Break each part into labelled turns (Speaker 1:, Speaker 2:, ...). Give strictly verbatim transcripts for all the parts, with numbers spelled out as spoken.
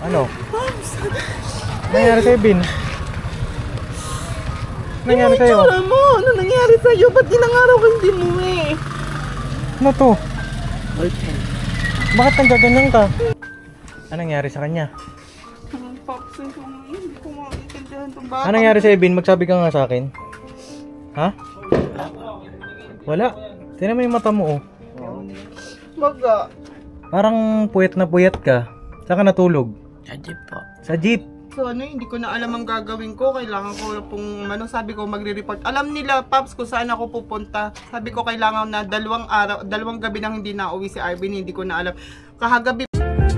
Speaker 1: Ano? Nangyari sa'yo, Bin? Nangyari sa'yo?
Speaker 2: Itsura mo! Ano nangyari sa'yo? Ba't dinangaraw ka hindi mo eh?
Speaker 1: Ano to? Bakit naggaganyan ka? Ano nangyari sa kanya?
Speaker 2: Pops, hindi ko maintindihan itong bata.
Speaker 1: Ano nangyari sa'yo, Bin? Magsabi ka nga sa akin. Ha? Wala. Tingnan mo yung mata mo, oh.
Speaker 2: Baga.
Speaker 1: Parang puyat na puyat ka. Saan ka natulog?
Speaker 2: Sa jeep po.
Speaker 1: Sa jeep?
Speaker 2: So ano, hindi ko na alam ang gagawin ko. Kailangan ko pong, ano, sabi ko magre-report. Alam nila, Pops, kung saan ako pupunta. Sabi ko kailangan na dalawang araw, dalawang gabi nang hindi na uwi si Arvin. Hindi ko na alam. Kahagabi.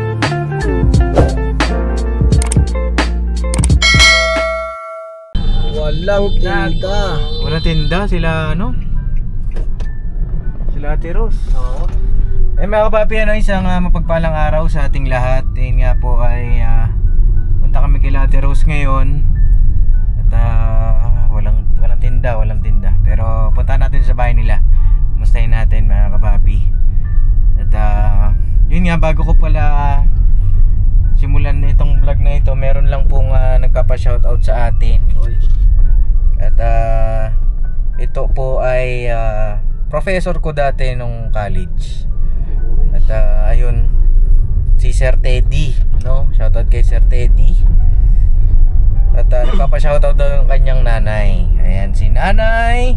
Speaker 3: Walang tinda.
Speaker 1: Walang tinda? Sila ano? Sila Ate Rose.
Speaker 3: Oo.
Speaker 1: Eh mga kapapi, ano, isang uh, mapagpalang araw sa ating lahat. Ayun nga po ay uh, punta kami kay Ate Rose ngayon. At uh, walang, walang tinda, walang tinda. Pero punta natin sa bahay nila. Kumustahin natin mga kapapi. At uh, yun nga, bago ko pala uh, simulan itong vlog na ito, meron lang pong uh, nagpapa-shoutout sa atin. At uh, ito po ay uh, professor ko dati nung college. At uh, ayun, si Sir Teddy, no? Shoutout kay Sir Teddy. At uh, nagpapa-shoutout daw yung kanyang nanay. Ayan, si Nanay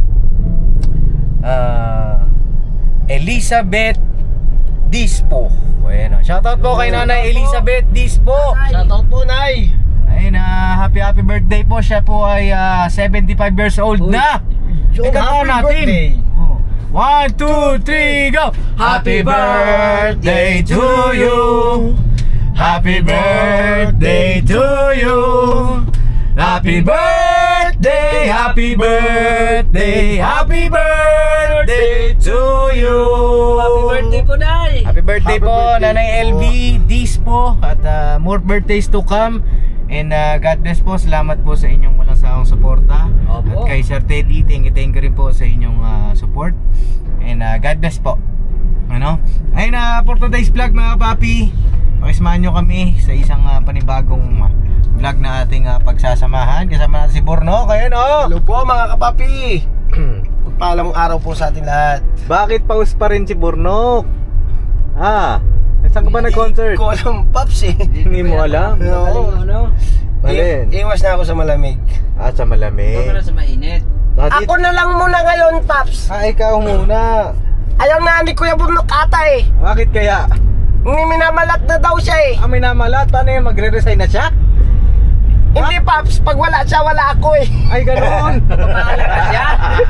Speaker 1: uh, Elizabeth Dispo. Ayan, shoutout po kay Nanay Elizabeth Dispo.
Speaker 3: Shoutout po, Nay.
Speaker 1: Ayun, uh, happy happy birthday po. Siya po ay uh, seventy-five years old Uy. na. Ikaw natin. Birthday. One, two, three, go! Happy birthday to you. Happy birthday to you. Happy birthday, happy birthday, happy birthday to you.
Speaker 3: Happy birthday po, Nay.
Speaker 1: Happy birthday happy po, birthday Nanay L B Dispo. At uh, more birthdays to come. And uh, God bless po. Salamat po sa inyong walang sawang suporta. At kay Sir Teddy, thank you, thank you rin po sa inyong uh, support. And uh, God bless po. Ano? Ayun na, uh, for today's vlog mga papi, pakisamahan nyo kami sa isang uh, panibagong uh, vlog na ating uh, pagsasamahan. Kasama natin si Bornok. Ayun, oh!
Speaker 3: Hello po mga kapapi. Pagpalang araw po sa atin lahat.
Speaker 1: Bakit pause pa rin si Bornok? Ah, saan ka ba nag-concert?
Speaker 3: Hindi ko alam, Pops eh.
Speaker 1: Hindi mo alam?
Speaker 3: Oo.
Speaker 1: Ano? Balin.
Speaker 3: Iwas na ako sa malamig.
Speaker 1: Ah, sa malamig.
Speaker 4: Huwag ka na sa mainit.
Speaker 3: Ako na lang muna ngayon, Pops.
Speaker 1: Ah, ikaw muna.
Speaker 3: Ayaw na ni Kuya Bornok ata eh.
Speaker 1: Bakit kaya?
Speaker 3: Minamalat na daw siya eh.
Speaker 1: Ah, minamalat? Paano yun? Magre-resign na siya?
Speaker 3: Hindi, Pops. Pag wala siya, wala ako eh.
Speaker 1: Ay, ganoon.
Speaker 4: Papayag ka siya.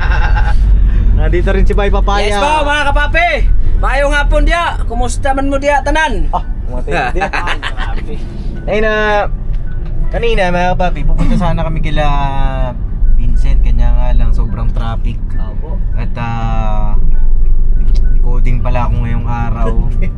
Speaker 1: Nandito rin si Bay Papaya.
Speaker 4: Yes po mga kapapi. Maayong hapon dia. Kumusta man mo dia tanan?
Speaker 1: Ah, matindi. Ay na, kanina mga kapapi, pupunta sana kami kila Vincent. Kanya nga lang sobrang traffic.
Speaker 4: Opo.
Speaker 1: At uh, coding pala ako ngayong araw.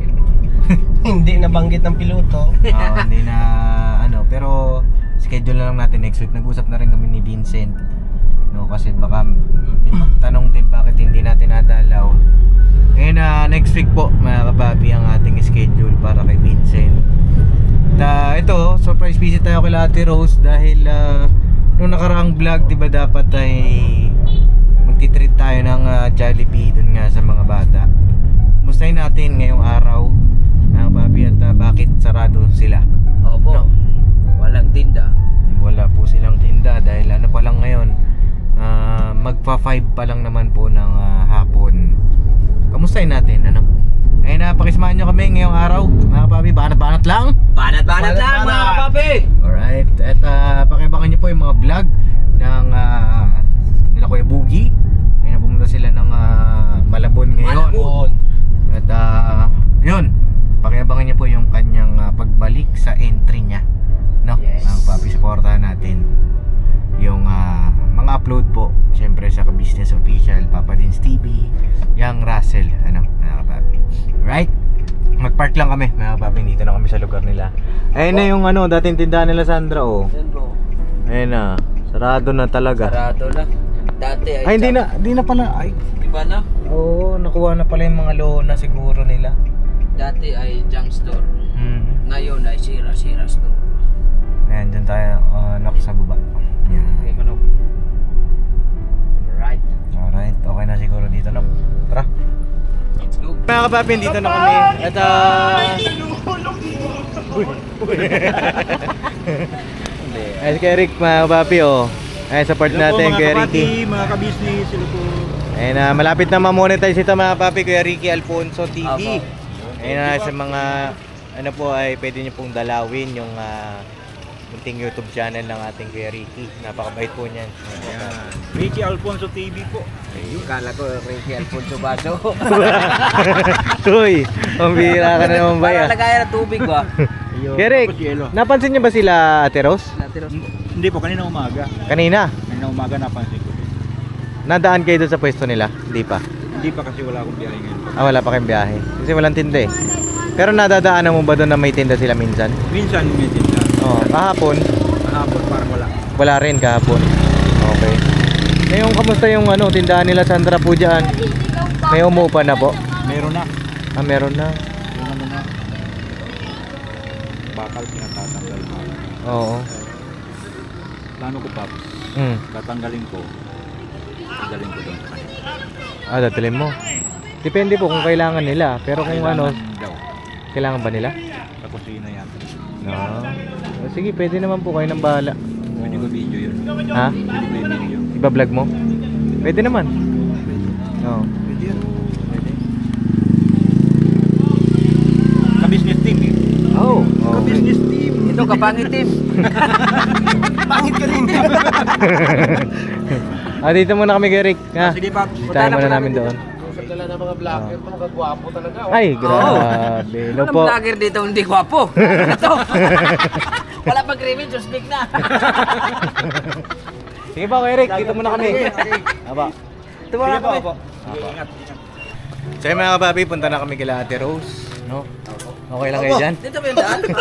Speaker 3: Hindi nabanggit ng piloto.
Speaker 1: Oo, hindi na ano, pero schedule na lang natin next week. Nag-usap na rin kami ni Vincent. No, kasi baka yung magtanong din bakit hindi natin nadalaw. Ngayon na uh, next week po mga kapapi ang ating schedule para kay Vincent. At uh, ito, surprise visit tayo kay Ate Rose dahil uh, nung nakaraang vlog, di ba dapat ay magtitreat tayo ng uh, Jollibee dun nga sa mga bata. Kumustahin natin ngayong araw mga kapapi at uh, bakit sarado sila.
Speaker 4: Opo. No. Walang tinda.
Speaker 1: Wala po silang tinda dahil ano pa lang ngayon, uh, magpa five pa lang naman po ng uh, hapon. Kamustahin natin, ano? Ayun na, pakisamahan nyo kami ngayong araw mga kapapi, banat-banat lang.
Speaker 4: Banat-banat lang mga kapapi.
Speaker 1: Alright, at uh, pakibangan nyo po yung mga vlog ng uh, nila Kuya Boogie. Ayun na, pumunta sila ng uh, Malabon ngayon.
Speaker 4: Malabon.
Speaker 1: At uh, yun, pakiabangan nyo po yung kanyang uh, pagbalik sa entry nya. No, yes. Mga kapapi, supportahan natin yung uh, mga upload po. Siyempre sa Ka-Business Official, Papa Dins T V, Young Russell, ano, mga kapapi. Right? Mag-park lang kami, mga kapapi. Dito na kami sa lugar nila. Ayun na yung ano, dating tindahan nila Sandra, oh.
Speaker 4: Yan po.
Speaker 1: Ayun na, sarado na talaga.
Speaker 4: Sarado na. Dati ay...
Speaker 1: Ay, hindi na, hindi na pala. Ay,
Speaker 4: diba na?
Speaker 1: oo, nakuha na pala yung mga loan na siguro nila.
Speaker 4: Dati ay junk store.
Speaker 1: Hmm.
Speaker 4: ngayon ay sira-sira to.
Speaker 1: Ayan, dyan tayo uh, lock sa baba. Yan.
Speaker 4: Okay, manok. Right.
Speaker 1: Alright, okay na siguro dito, no? Tara.
Speaker 4: Let's go.
Speaker 1: Mga kapapin, dito na kami. At uh... Ay, si Rick, mga kapapi, oh. Ay, support natin, Kuya Ricky.
Speaker 5: Mga kabisnes, sila po.
Speaker 1: Ayun na, malapit na ma-monetize ito, mga kapapi, Kuya Ricky Alfonso T V.
Speaker 4: Apo.
Speaker 1: Ayun na, sa mga, ano po, ay pwede nyo pong dalawin yung uh, munting YouTube channel ng ating Kuya Ricky. Napakabait po niyan.
Speaker 5: Ayan. Ricky Alfonso T V po.
Speaker 4: Yung kala ko, Ricky Alfonso Baso.
Speaker 1: Uy, pambira ka na naman ba yan?
Speaker 4: Para lagayan ng tubig ba?
Speaker 1: Derek,
Speaker 5: Tapos yelo.
Speaker 1: napansin niyo ba sila, Ate Rose?
Speaker 5: Hindi po, kanina umaga.
Speaker 1: Kanina,
Speaker 5: Kanina umaga napansin ko.
Speaker 1: nadaan kayo doon sa pwesto nila? Hindi pa.
Speaker 5: Hindi pa kasi wala akong biyahe ngayon.
Speaker 1: Ah, wala pa kayong biyahe. Kasi walang tinda eh. Pero nadadaanan mo ba doon na may tinda sila minsan?
Speaker 5: Minsan may tinda.
Speaker 1: Oo, kahapon,
Speaker 5: Kahapon parang wala.
Speaker 1: wala rin kahapon. Okay. Ngayon, kamusta yung ano, tindahan nila Sandra po dyan? May umupa na po?
Speaker 5: Meron na.
Speaker 1: Ah, meron na.
Speaker 5: Yung ano na. Bakal pinatatanggal mo.
Speaker 1: Oo.
Speaker 5: Plano ko, Paps.
Speaker 1: Hmm.
Speaker 5: Tatanggalin ko. Tatanggalin ko doon.
Speaker 1: Ah, dadalhin mo. Depende po kung kailangan nila. Pero kung ano,
Speaker 5: daw.
Speaker 1: kailangan ba nila?
Speaker 5: Sa kusina yan.
Speaker 1: No. Oh, sige, pwede naman po kayo ng bahala.
Speaker 5: Pwede ko video yun.
Speaker 1: Ha?
Speaker 5: Pwede ko yung video.
Speaker 1: Iba-vlog mo? Pwede naman. Oo.
Speaker 5: Pwede yun. Pwede. Ka-business team eh.
Speaker 4: Oh,
Speaker 1: Okay.
Speaker 5: Ka-business team.
Speaker 4: ito kapangit team.
Speaker 3: Pangit ka rin.
Speaker 1: Ah, dito muna kami, Rick. Ha?
Speaker 5: Sige, Paps.
Speaker 1: Puntahan muna namin doon.
Speaker 3: Usap nila ng mga vlogger, mga gwapo talaga. oh.
Speaker 1: Ay, grabe. No
Speaker 4: Walang
Speaker 1: po.
Speaker 4: vlogger dito hindi gwapo. Ito. Wala pang krimen, just big na.
Speaker 1: Sige pa, Kuya Rick. Dito muna kami. Aba.
Speaker 4: Ito mga
Speaker 5: Sige,
Speaker 4: kami.
Speaker 5: po.
Speaker 1: Aba. So yun, mga kapapi, punta na kami kila Ate Rose. No? Okay lang kayo dyan?
Speaker 4: Dito ba yung daan?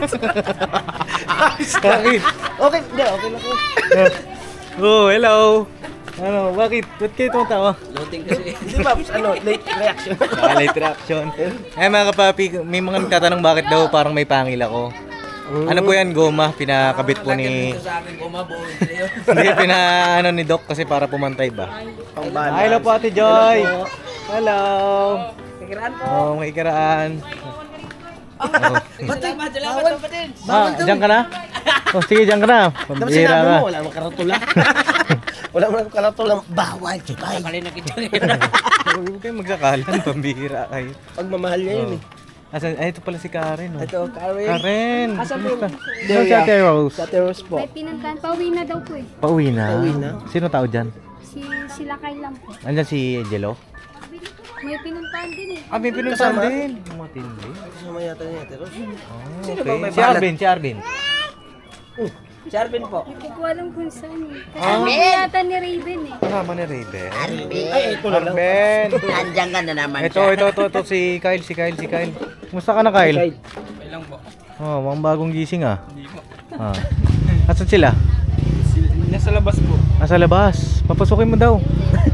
Speaker 1: Bakit?
Speaker 3: Okay, hindi, okay lang po.
Speaker 1: Oh, hello. Ano, bakit? Ba't kayo tumatawa?
Speaker 4: Loading kasi.
Speaker 3: Hindi, Paps, ano, late reaction.
Speaker 1: Ah, late reaction. Eh mga kapapi, may mga nagtatanong bakit daw parang may pangil ako. Ano po yan, goma, pinakabit po ni...
Speaker 4: Ito sa akin, kumabuo.
Speaker 1: Hindi, pina ano ni Doc kasi para pumantay ba?
Speaker 3: Pang-balance.
Speaker 1: Hello po, Ate Joy. Hello.
Speaker 4: Kikiraan po.
Speaker 1: Oh, makikiraan.
Speaker 4: Salamat, salamat kapatid.
Speaker 1: Ah, diyan ka na? Oh, sige, diyan ka na.
Speaker 3: Dapat
Speaker 1: Pambira
Speaker 3: sinabi
Speaker 1: ka.
Speaker 3: mo, wala mong karatula. Wala mong karatula. Bawal, chibay.
Speaker 4: Kali na kita.
Speaker 1: Huwag kayong magsakalan, pambira kayo.
Speaker 3: Pagmamahal niya yun eh.
Speaker 1: Asan, ay, ito pala si Karen. Oh.
Speaker 3: Ito, Karen.
Speaker 1: Karen.
Speaker 4: Asan po?
Speaker 1: Kumusta? Sino si Ate Rose?
Speaker 3: Sa Teros po.
Speaker 6: May pinuntahan. Pauwi na daw po eh.
Speaker 1: Pauwi na.
Speaker 3: Pauwi na.
Speaker 1: Sino tao dyan?
Speaker 6: Si, sila kay lang po.
Speaker 1: Andyan si Jello?
Speaker 6: May pinuntahan din eh.
Speaker 1: Ah, may pinuntahan din. Matindi.
Speaker 3: Kasama yata niya, Teros.
Speaker 1: Oh,
Speaker 4: Sino
Speaker 1: okay.
Speaker 4: ba may
Speaker 1: Si
Speaker 4: balat?
Speaker 1: Arvin, si Arvin.
Speaker 4: Si Arvin po.
Speaker 6: Hindi ko alam kung saan eh. Kasama yata ni Raven eh.
Speaker 1: Kasama ni Raven.
Speaker 3: Ay, ito na lang.
Speaker 1: Arvin.
Speaker 4: Nandiyan ka na naman
Speaker 1: Ito, ito, ito, ito, si Kyle, si Kyle, si Kyle. Kumusta ka na, Kyle?
Speaker 4: Okay lang po.
Speaker 1: Oh, mga bagong gising ah. Hindi po. Ah. Asan sila?
Speaker 4: Nasa labas po.
Speaker 1: Nasa labas. Papasukin mo daw.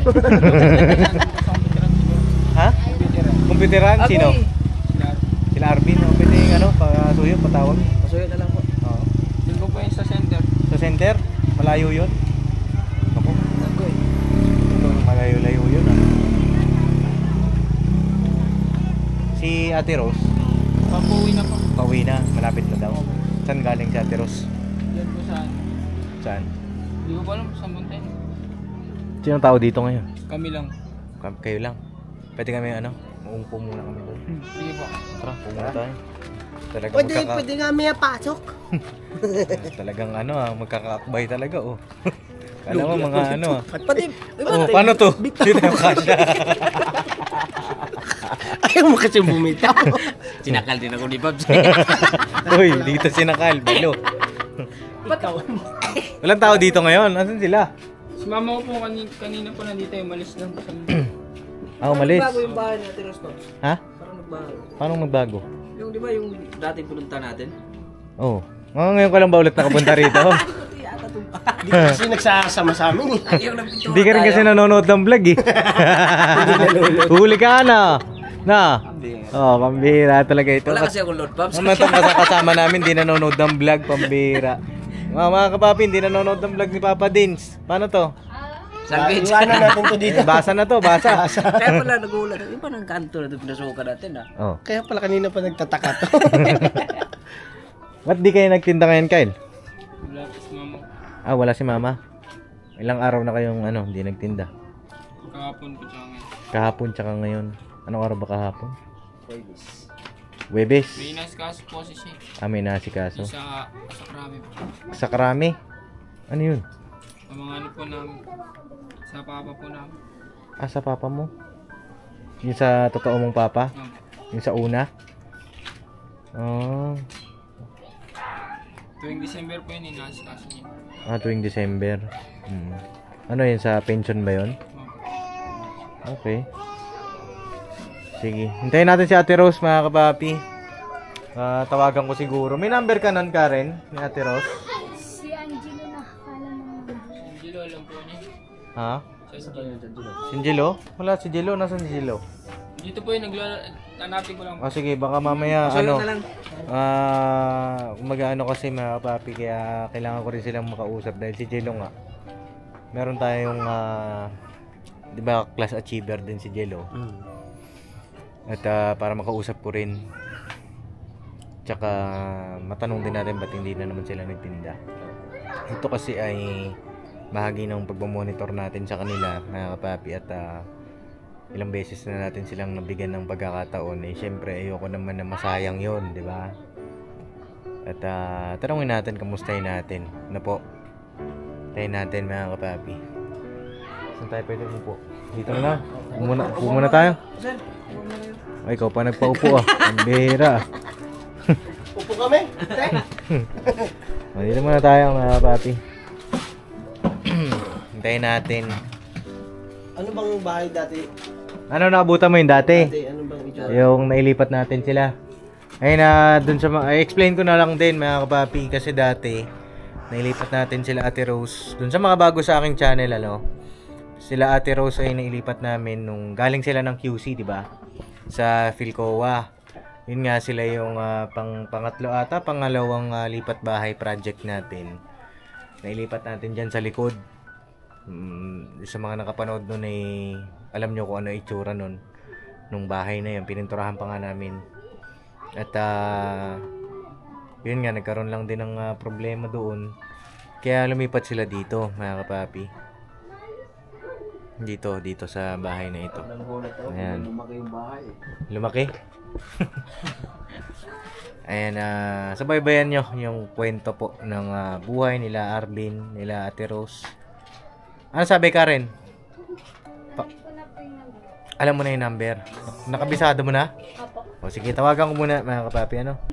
Speaker 1: Ha? Computeran? Sino? Sila Arvin. O, pwede yung ano, pasuyo, patawag.
Speaker 4: Pasuyo na lang po.
Speaker 1: Oo.
Speaker 4: Doon po po yung sa center.
Speaker 1: Sa center? Malayo yun? Ako. Malayo-layo yun ah. Si Ate Rose?
Speaker 4: Papuwi na po.
Speaker 1: Pauwi na. Malapit na daw. Saan galing si Ate Rose?
Speaker 4: Yan po saan?
Speaker 1: Saan?
Speaker 4: Hindi ko pa alam saan punta yun.
Speaker 1: Sino tao dito ngayon?
Speaker 4: Kami lang.
Speaker 1: Kam- Kayo lang. Pwede kami ano? Uumpo muna kami doon.
Speaker 4: Sige po.
Speaker 1: Tara, pumunta tayo. Talagang
Speaker 3: Pwede,
Speaker 1: magkaka...
Speaker 3: pwede nga may pasok.
Speaker 1: Talagang ano ah, magkakaakbay talaga oh. Kala mo mga ano ah.
Speaker 3: Pati,
Speaker 1: Oh, paano to? Dito yung kasha.
Speaker 3: ayaw mo kasi bumitaw.
Speaker 4: Sinakal din ako ni Babs.
Speaker 1: Uy, dito sinakal, bilo.
Speaker 3: Ikaw.
Speaker 1: Walang tao dito ngayon. Asan sila?
Speaker 7: Si mama ko po kanina, kanina po nandito yung malis lang po sa
Speaker 1: Ah, umalis.
Speaker 4: Bago yung bahay natin, Rostos.
Speaker 1: Ha?
Speaker 4: Parang nagbago.
Speaker 1: Paano magbago?
Speaker 4: Yung di ba yung dating pununta natin?
Speaker 1: Oh. Oh, ngayon ka lang ba ulit nakapunta rito?
Speaker 3: Hindi kasi nagsasama sa amin eh.
Speaker 4: Yung nagpintura
Speaker 1: Hindi ka rin kasi nanonood ng vlog eh. Huli ka na. Na? Oh, pambihira talaga ito.
Speaker 4: Wala kasi akong load pumps.
Speaker 1: Mga itong kasama namin, di nanonood ng vlog, pambihira. Mga mga kapapi, hindi nanonood ng vlog ni Papa Dins. Paano to?
Speaker 4: Salvage.
Speaker 3: Iwanan natin to dito.
Speaker 1: Eh, basa na to, basa.
Speaker 4: Kaya pala nagulat. Iba ng kanto na ito pinasukan natin ah.
Speaker 1: Oh.
Speaker 3: Kaya pala kanina pa nagtataka to.
Speaker 1: Ba't di kayo nagtinda ngayon, Kyle?
Speaker 7: Wala pa si mama.
Speaker 1: Ah, wala si Mama. Ilang araw na kayong ano, hindi nagtinda?
Speaker 7: Kahapon po tsaka ngayon.
Speaker 1: Kahapon tsaka ngayon. Anong araw ba kahapon? Webes.
Speaker 7: May inaskaso po si Shea.
Speaker 1: Ah, may nasikaso.
Speaker 7: Sa, sa krami po.
Speaker 1: Sa karami? Ano yun?
Speaker 7: Ang mga ano po namin. Sa papa po namin.
Speaker 1: Ah, sa papa mo? Yung sa totoo mong papa?
Speaker 7: Um,
Speaker 1: Yung sa una? Oh.
Speaker 7: tuwing December po yun, inaskaso niya.
Speaker 1: Ah, tuwing December. Hmm. Ano yun, sa pension ba yun?
Speaker 7: Um,
Speaker 1: Okay. Sige. Hintayin natin si Ate Rose, mga kapapi. Ah, tawagan ko siguro. May number ka nun, Karen? Ni Ate Rose?
Speaker 6: Si Angelo na. Kala mo.
Speaker 7: si Angelo, alam po niya.
Speaker 1: Ha?
Speaker 7: Sa Angelo.
Speaker 1: Si Angelo? Wala, si Angelo. Nasaan si Angelo?
Speaker 7: Dito po yung nagla... Hanapin ko lang po.
Speaker 1: Ah, sige. Baka mamaya,
Speaker 4: So,
Speaker 1: ano...
Speaker 4: yun na lang.
Speaker 1: Ah, mag-ano kasi mga kapapi, kaya kailangan ko rin silang makausap dahil si Jello nga. Meron tayong ah, 'di ba, class achiever din si Jello. At ah, para makausap ko rin. Tsaka matanong din natin ba't hindi na naman sila nagtinda. Ito kasi ay bahagi ng pagmo-monitor natin sa kanila, mga kapapi, at ah, ilang beses na natin silang nabigyan ng pagkakataon. Eh syempre ayoko naman na masayang 'yon, 'di ba? At uh, tanungin natin, kamustahin natin. Ano po? Tayin natin, mga kapapi. Saan tayo pwede upo? Dito na lang. Upo muna, upo muna tayo. Ay, ikaw pa nagpaupo ah. Ang bihira.
Speaker 3: Upo kami.
Speaker 1: O, dito muna tayo, mga kapapi. Hintayin natin.
Speaker 3: Ano bang bahay dati?
Speaker 1: Ano naabutan mo yung dati?
Speaker 3: Dati, ano bang itsura?
Speaker 1: Yung nailipat natin sila. Ayun na, dun sa mga, i-explain ko na lang din, mga kapapi, kasi dati nailipat natin sila Ate Rose. Dun sa mga bago sa aking channel, ano, sila Ate Rose ay nailipat namin nung galing sila ng Q C, di ba? Sa Philcoa. Yun nga, sila yung uh, pang pangatlo ata, pangalawang uh, lipat bahay project natin. Nailipat natin dyan sa likod. Mm, sa mga nakapanood nun ay alam nyo kung ano itsura nun nung bahay na yun. Pininturahan pa nga namin. At uh, yun nga, nagkaroon lang din ng uh, problema doon. Kaya lumipat sila dito, mga kapapi. Dito, dito sa bahay na ito. Ayan.
Speaker 4: Lumaki yung bahay.
Speaker 1: Lumaki? Ayan, uh, sabaybayan nyo yung kwento po ng uh, buhay nila Arvin, nila Ate Rose. Ano sabi, Karen? Pa- Alam mo na yung number? Nakabisado mo na?
Speaker 6: Opo.
Speaker 1: O sige, tawagan ko muna, mga kapapi, ano?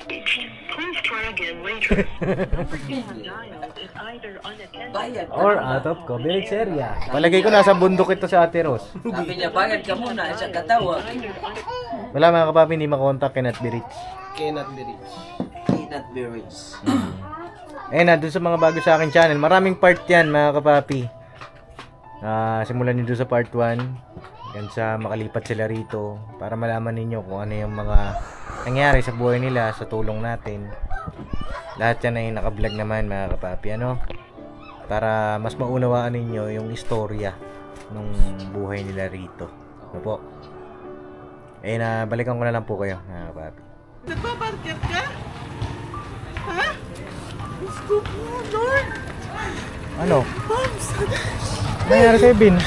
Speaker 4: Bayad.
Speaker 1: Or out of coverage area. Palagay ko nasa bundok ito sa Ate Rose.
Speaker 4: Sabi niya, bayad ka muna. Isa katawa.
Speaker 1: Wala, mga kapapi, hindi makontak, cannot be reached.
Speaker 3: Cannot be rich.
Speaker 4: Cannot be rich.
Speaker 1: Eh na, dun sa mga bago sa akin channel, maraming part yan, mga kapapi. Ah, simulan nyo dun sa part one. Yan sa makalipat sila rito para malaman ninyo kung ano yung mga nangyari sa buhay nila sa tulong natin. Lahat yan ay naka-vlog naman, mga kapapi, ano? Para mas maunawaan ninyo yung istorya ng buhay nila rito. Ano po? Eh na, balikan ko na lang po kayo, mga kapapi.
Speaker 2: Nagbabarket ka? Ha? Gusto ko, Lord!
Speaker 1: Ano?
Speaker 2: Pops!
Speaker 1: Nangyari sa'yo, Bin?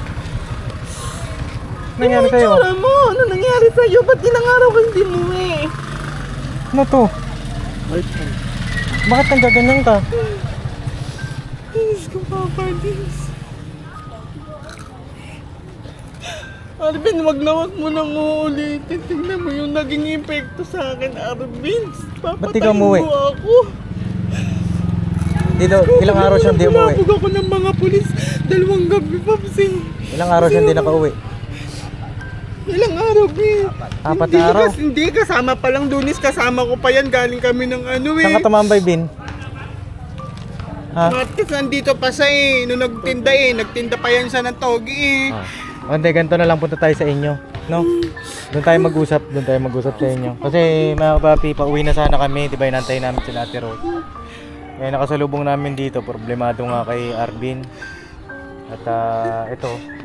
Speaker 1: Nangyari
Speaker 2: Ano
Speaker 1: sa'yo?
Speaker 2: yung tsura mo? Ano nangyari sa'yo? Ba't ilang araw ka hindi mo eh?
Speaker 1: Ano to? Bakit nagaganyan ka?
Speaker 2: Diyos ko, Papa, Diyos. Arvin, wag na wag mo nang uulitin. Tingnan mo yung naging epekto sa akin, Arvin.
Speaker 1: Ba't di ka
Speaker 2: Papatayin
Speaker 1: umuwi?
Speaker 2: mo ako.
Speaker 1: Dito, ilang araw siyang di umuwi?
Speaker 2: Nabog ako ng mga pulis. Dalawang gabi, Papsi.
Speaker 1: Ilang araw siyang di nakauwi?
Speaker 2: Ilang araw, Bin?
Speaker 1: Apat
Speaker 2: Hindi
Speaker 1: na araw?
Speaker 2: kas- Hindi, kasama pa lang Dunis. Kasama ko pa yan. Galing kami ng ano eh.
Speaker 1: Saan ka tumambay, Bin? Ha?
Speaker 2: Martes, nandito pa siya eh. Nung nagtinda eh. Nagtinda pa yan siya ng togi eh.
Speaker 1: Ah. O, hindi, ganito na lang, punta tayo sa inyo. No? Doon tayo mag-usap, doon tayo mag-usap sa inyo. Kasi mga papi, pauwi na sana kami, di ba inantay namin sila Ate Rose. Kaya nakasalubong namin dito, problemado nga kay Arvin. At uh, ito.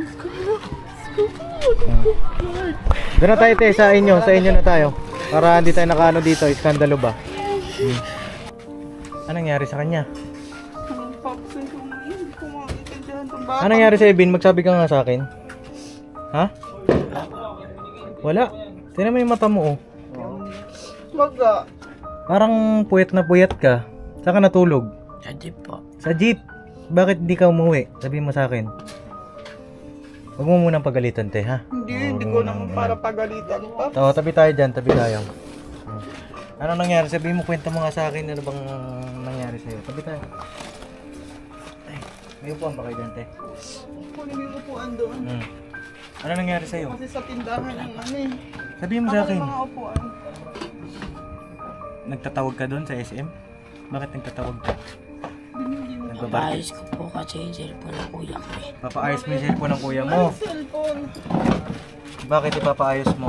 Speaker 1: Hmm. Doon na tayo te, sa inyo, sa inyo na tayo. Para hindi tayo nakaano dito, iskandalo ba? Hmm. Anong nangyari sa kanya?
Speaker 2: Ang Pops, hindi ko hindi ko maintindihan itong bata.
Speaker 1: Anong nangyari sa Evin? Magsabi ka nga sa akin. Ha? Wala. Tingnan mo yung mata mo oh.
Speaker 2: Baga.
Speaker 1: Parang puyat na puyat ka. Saan ka natulog?
Speaker 4: Sa jeep po.
Speaker 1: Sa jeep. Bakit di ka umuwi? Sabihin mo sa akin. Huwag mo munang pagalitan te ha.
Speaker 2: Hindi,
Speaker 1: Oo,
Speaker 2: hindi
Speaker 1: huwag
Speaker 2: ko
Speaker 1: mo
Speaker 2: naman
Speaker 1: nang-
Speaker 2: para pagalitan, Pops.
Speaker 1: Oo, tabi tayo dyan, tabi tayo. Hmm. Ano nangyari? Sabihin mo, kwento mo nga sa akin. Ano bang nangyari sa'yo? Tabi tayo. Ay, may upuan ba kayo dyan te?
Speaker 2: Kunin yung upuan doon.
Speaker 1: Hmm. Ano nangyari sa'yo?
Speaker 2: Kasi sa tindahan ng ano eh.
Speaker 1: Sabihin mo sa
Speaker 2: Ako
Speaker 1: akin.
Speaker 2: yung mga upuan.
Speaker 1: Nagtatawag ka doon sa S M? Bakit nagtatawag ka? Nagbabarkit?
Speaker 4: Paayos ko po kasi yung cellphone ng kuya ko eh.
Speaker 1: Papaayos mo yung cellphone ng kuya mo.
Speaker 2: Ang cellphone.
Speaker 1: Bakit ipapaayos mo?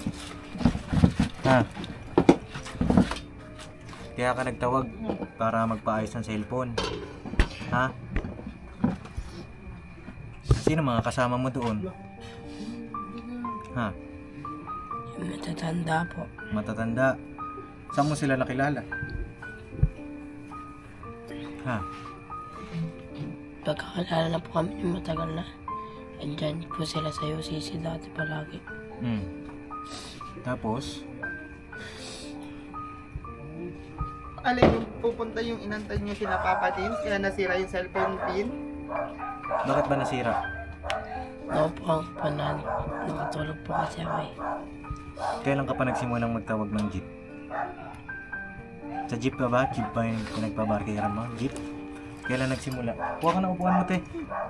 Speaker 1: Ha? Kaya ka nagtawag para magpaayos ng cellphone. Ha? Sino mga kasama mo doon? Ha?
Speaker 4: Yung matatanda po.
Speaker 1: Matatanda. Saan mo sila nakilala? Ha?
Speaker 4: Pagkakilala na po kami yung matagal na. Andyan po sila sa U C C dati palagi.
Speaker 1: Hmm. Tapos?
Speaker 2: Alin yung pupunta yung inantay niyo sila Papa Tins, kaya nasira yung cellphone pin.
Speaker 1: Bakit ba nasira?
Speaker 4: Noon po ang panan. Nakatulog po kasi ako eh.
Speaker 1: Kailan ka pa nagsimulang magtawag ng jeep? Sa jeep ka ba? Jeep ba yung pinagpabarkiran mo? Jeep? Kailan nagsimula? Kuha ka ng upuan mo, te.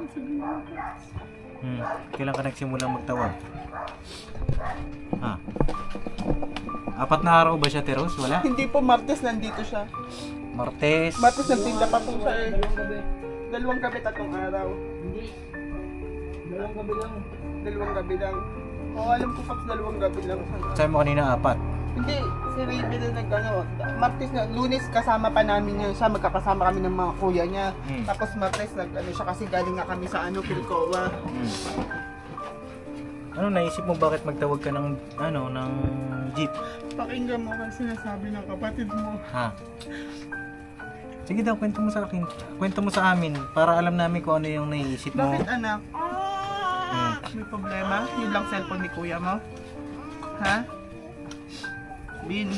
Speaker 1: Hmm. Kailan ka nagsimulang magtawag? Ha? Apat na araw ba siya, Teros? Wala?
Speaker 2: Hindi po, Martes nandito siya.
Speaker 1: Martes.
Speaker 2: Martes nagtinda pa po siya eh. Dalawang gabi, tatlong araw. Dalawang gabi lang. Dalawang gabi lang. Oo, alam ko Pops, dalawang gabi lang.
Speaker 1: Sabi mo kanina apat.
Speaker 2: Hindi, si Raby na nag ano, Martes na, Lunes kasama pa namin yun siya, magkakasama kami ng mga kuya niya.
Speaker 1: Hmm.
Speaker 2: Tapos Martes nag ano siya kasi galing nga kami sa ano, Pilcoa.
Speaker 1: Hmm. Ano naisip mo bakit magtawag ka ng ano ng jeep?
Speaker 2: Pakinggan mo ang sinasabi ng kapatid mo.
Speaker 1: Ha? Sige daw, kwento mo sa akin. Kwento mo sa amin para alam namin kung ano yung naiisip mo.
Speaker 2: Bakit anak?
Speaker 1: Hmm.
Speaker 2: May problema? Yun lang cellphone ni kuya mo? Ha? Bin,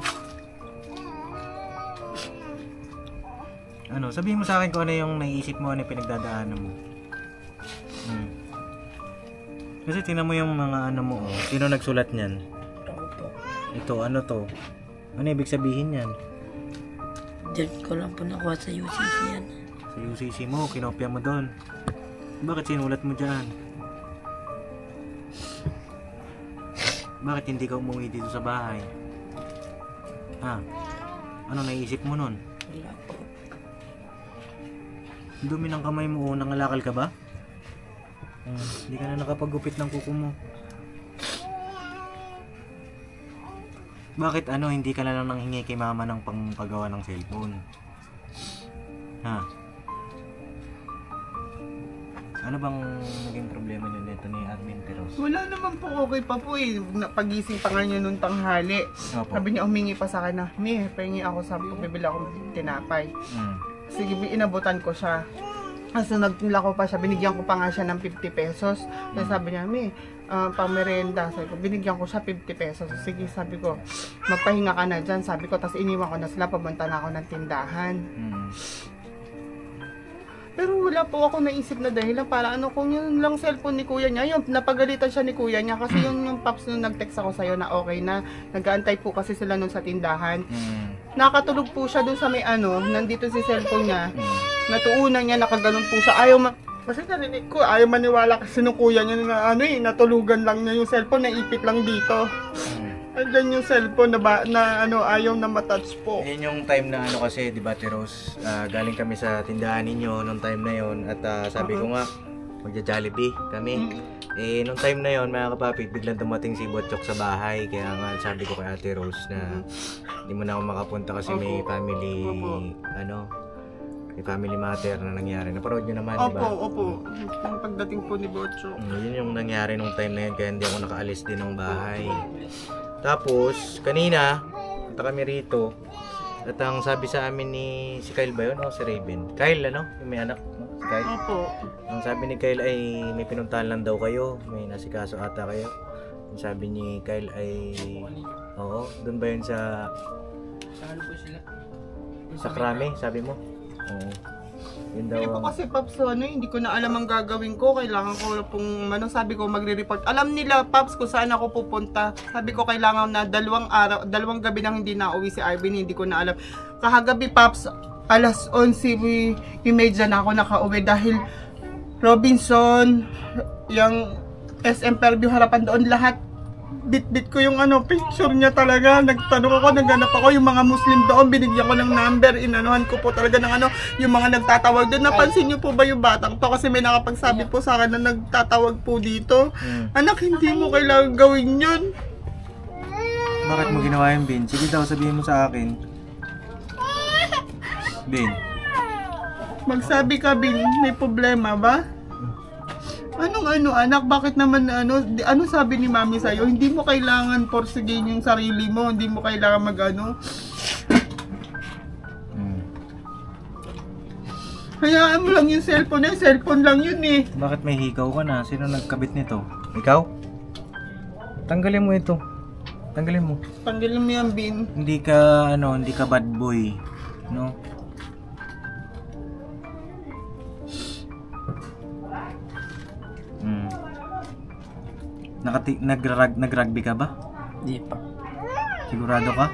Speaker 1: Ano, sabihin mo sa akin kung ano yung naiisip mo, ano yung pinagdadaanan mo. Hmm. Kasi tingnan mo yung mga ano mo, oh. Sino nagsulat niyan?
Speaker 4: Ako po.
Speaker 1: Ito, ano to? Ano ibig sabihin yan?
Speaker 4: Diyan ko lang po nakuha sa U C C yan.
Speaker 1: Sa U C C mo, kinopya mo doon. Bakit sinulat mo dyan? Bakit hindi ka umuwi dito sa bahay? Ha? Ano naisip mo nun?
Speaker 4: Wala po.
Speaker 1: Ang dumi ng kamay mo, oh. Nangalakal ka ba? Hmm, hindi ka na nakapagupit ng kuko mo. Bakit ano, hindi ka na lang nanghingi kay mama ng pangpagawa ng cellphone? Ha? Ano bang naging problema niyo nito ni Admin Teros?
Speaker 2: wala naman po, okay pa po eh. Na- Pagising pa nga niya nung tanghali.
Speaker 1: Opo.
Speaker 2: Sabi niya, humingi pa sa akin na, Mi, pahingi ako sa bibili ako ng tinapay.
Speaker 1: Hmm.
Speaker 2: Sige, inabutan ko siya. Kasi nagtinla ko pa siya, binigyan ko pa nga siya ng fifty pesos. Kasi sabi niya, Mi, uh, pang merienda. Sabi ko, binigyan ko siya fifty pesos. Sige, sabi ko, magpahinga ka na dyan. Sabi ko, tapos iniwan ko na sila, pamunta na ako ng tindahan.
Speaker 1: Hmm.
Speaker 2: Pero wala po ako naisip na dahilan para ano, kung yun lang cellphone ni kuya niya, yung napagalitan siya ni kuya niya. Kasi yun yung Pops nung nag-text ako sa'yo na okay na, nag-aantay po kasi sila nun sa tindahan.
Speaker 1: Hmm.
Speaker 2: Nakatulog po siya dun sa may ano, nandito si cellphone niya.
Speaker 1: Hmm.
Speaker 2: Natuunan niya, nakaganon po siya. Ayaw ma... Kasi narinig ko, ayaw maniwala kasi nung kuya niya na ano eh, natulugan lang niya yung cellphone, naipit lang dito.
Speaker 1: Hmm.
Speaker 2: Andyan yung cellphone na, ba, na ano, ayaw na matouch po.
Speaker 1: Ayan yung time na ano kasi, di ba, Teros? Ah, galing kami sa tindahan ninyo nung time na yon at ah, sabi ko nga, magja-Jollibee kami. Eh, nung time na yon mga kapapit, biglang dumating si Botchok sa bahay. Kaya nga sabi ko kay Ate Rose na hindi mo na ako makapunta kasi may
Speaker 2: Opo.
Speaker 1: family,
Speaker 2: Opo.
Speaker 1: ano, may family matter na nangyari. Naparod nyo naman, di
Speaker 2: Opo,
Speaker 1: ba?
Speaker 2: opo. Yung pagdating po ni Bocho.
Speaker 1: Mm, yun yung nangyari nung time na yun, kaya hindi ako nakaalis din ng bahay. Tapos, kanina, punta kami rito. At ang sabi sa amin ni, si Kyle ba yun o si Raven? Kyle, ano? Yung may anak, no? Si Kyle.
Speaker 2: Opo.
Speaker 1: Ang sabi ni Kyle ay may pinuntahan lang daw kayo. May nasikaso ata kayo. Ang sabi ni Kyle ay, oo, doon ba yun sa,
Speaker 7: Sa ano po sila?
Speaker 1: sa Krame, sabi mo? Oo. Yun daw
Speaker 2: Hindi ko
Speaker 1: ang,
Speaker 2: kasi Paps, ano, hindi ko na alam ang gagawin ko. Kailangan ko pong, ano, sabi ko magre-report. Alam nila, Paps, kung saan ako pupunta. Sabi ko kailangan na dalawang araw, dalawang gabi nang hindi na uwi si Arvin, hindi ko na alam. Kahagabi, Paps, alas onse imedya na ako nakauwi dahil Robinson, yung S M Fairview harapan doon lahat. Bit-bit ko yung ano, picture niya talaga. Nagtanong ako, naghanap ako yung mga Muslim doon. Binigyan ko ng number. Inanuhan ko po talaga ng ano, yung mga nagtatawag doon. Napansin niyo po ba yung batang to? Kasi may nakapagsabi po sa akin na nagtatawag po dito.
Speaker 1: hmm.
Speaker 2: Anak, hindi mo kailangan gawin yun.
Speaker 1: Bakit mo ginawa yung Bin? Sige daw, sabihin mo sa akin. Bin.
Speaker 2: Magsabi ka, Bin, may problema ba? Anong ano, anak? Bakit naman ano? Di- Ano sabi ni mami sa'yo? Hindi mo kailangan porsigain yung sarili mo. Hindi mo kailangan mag ano.
Speaker 1: Hmm.
Speaker 2: Hayaan mo lang yung cellphone. Yung cellphone lang yun eh.
Speaker 1: Bakit may hikaw ka na? Sino nagkabit nito? Ikaw? Tanggalin mo ito. Tanggalin mo.
Speaker 2: Tanggalin mo yan, Bin.
Speaker 1: Hindi ka, ano, hindi ka bad boy. No? Hmm. Nakati nagrag nagrugby ka ba?
Speaker 4: Di pa.
Speaker 1: Sigurado ka?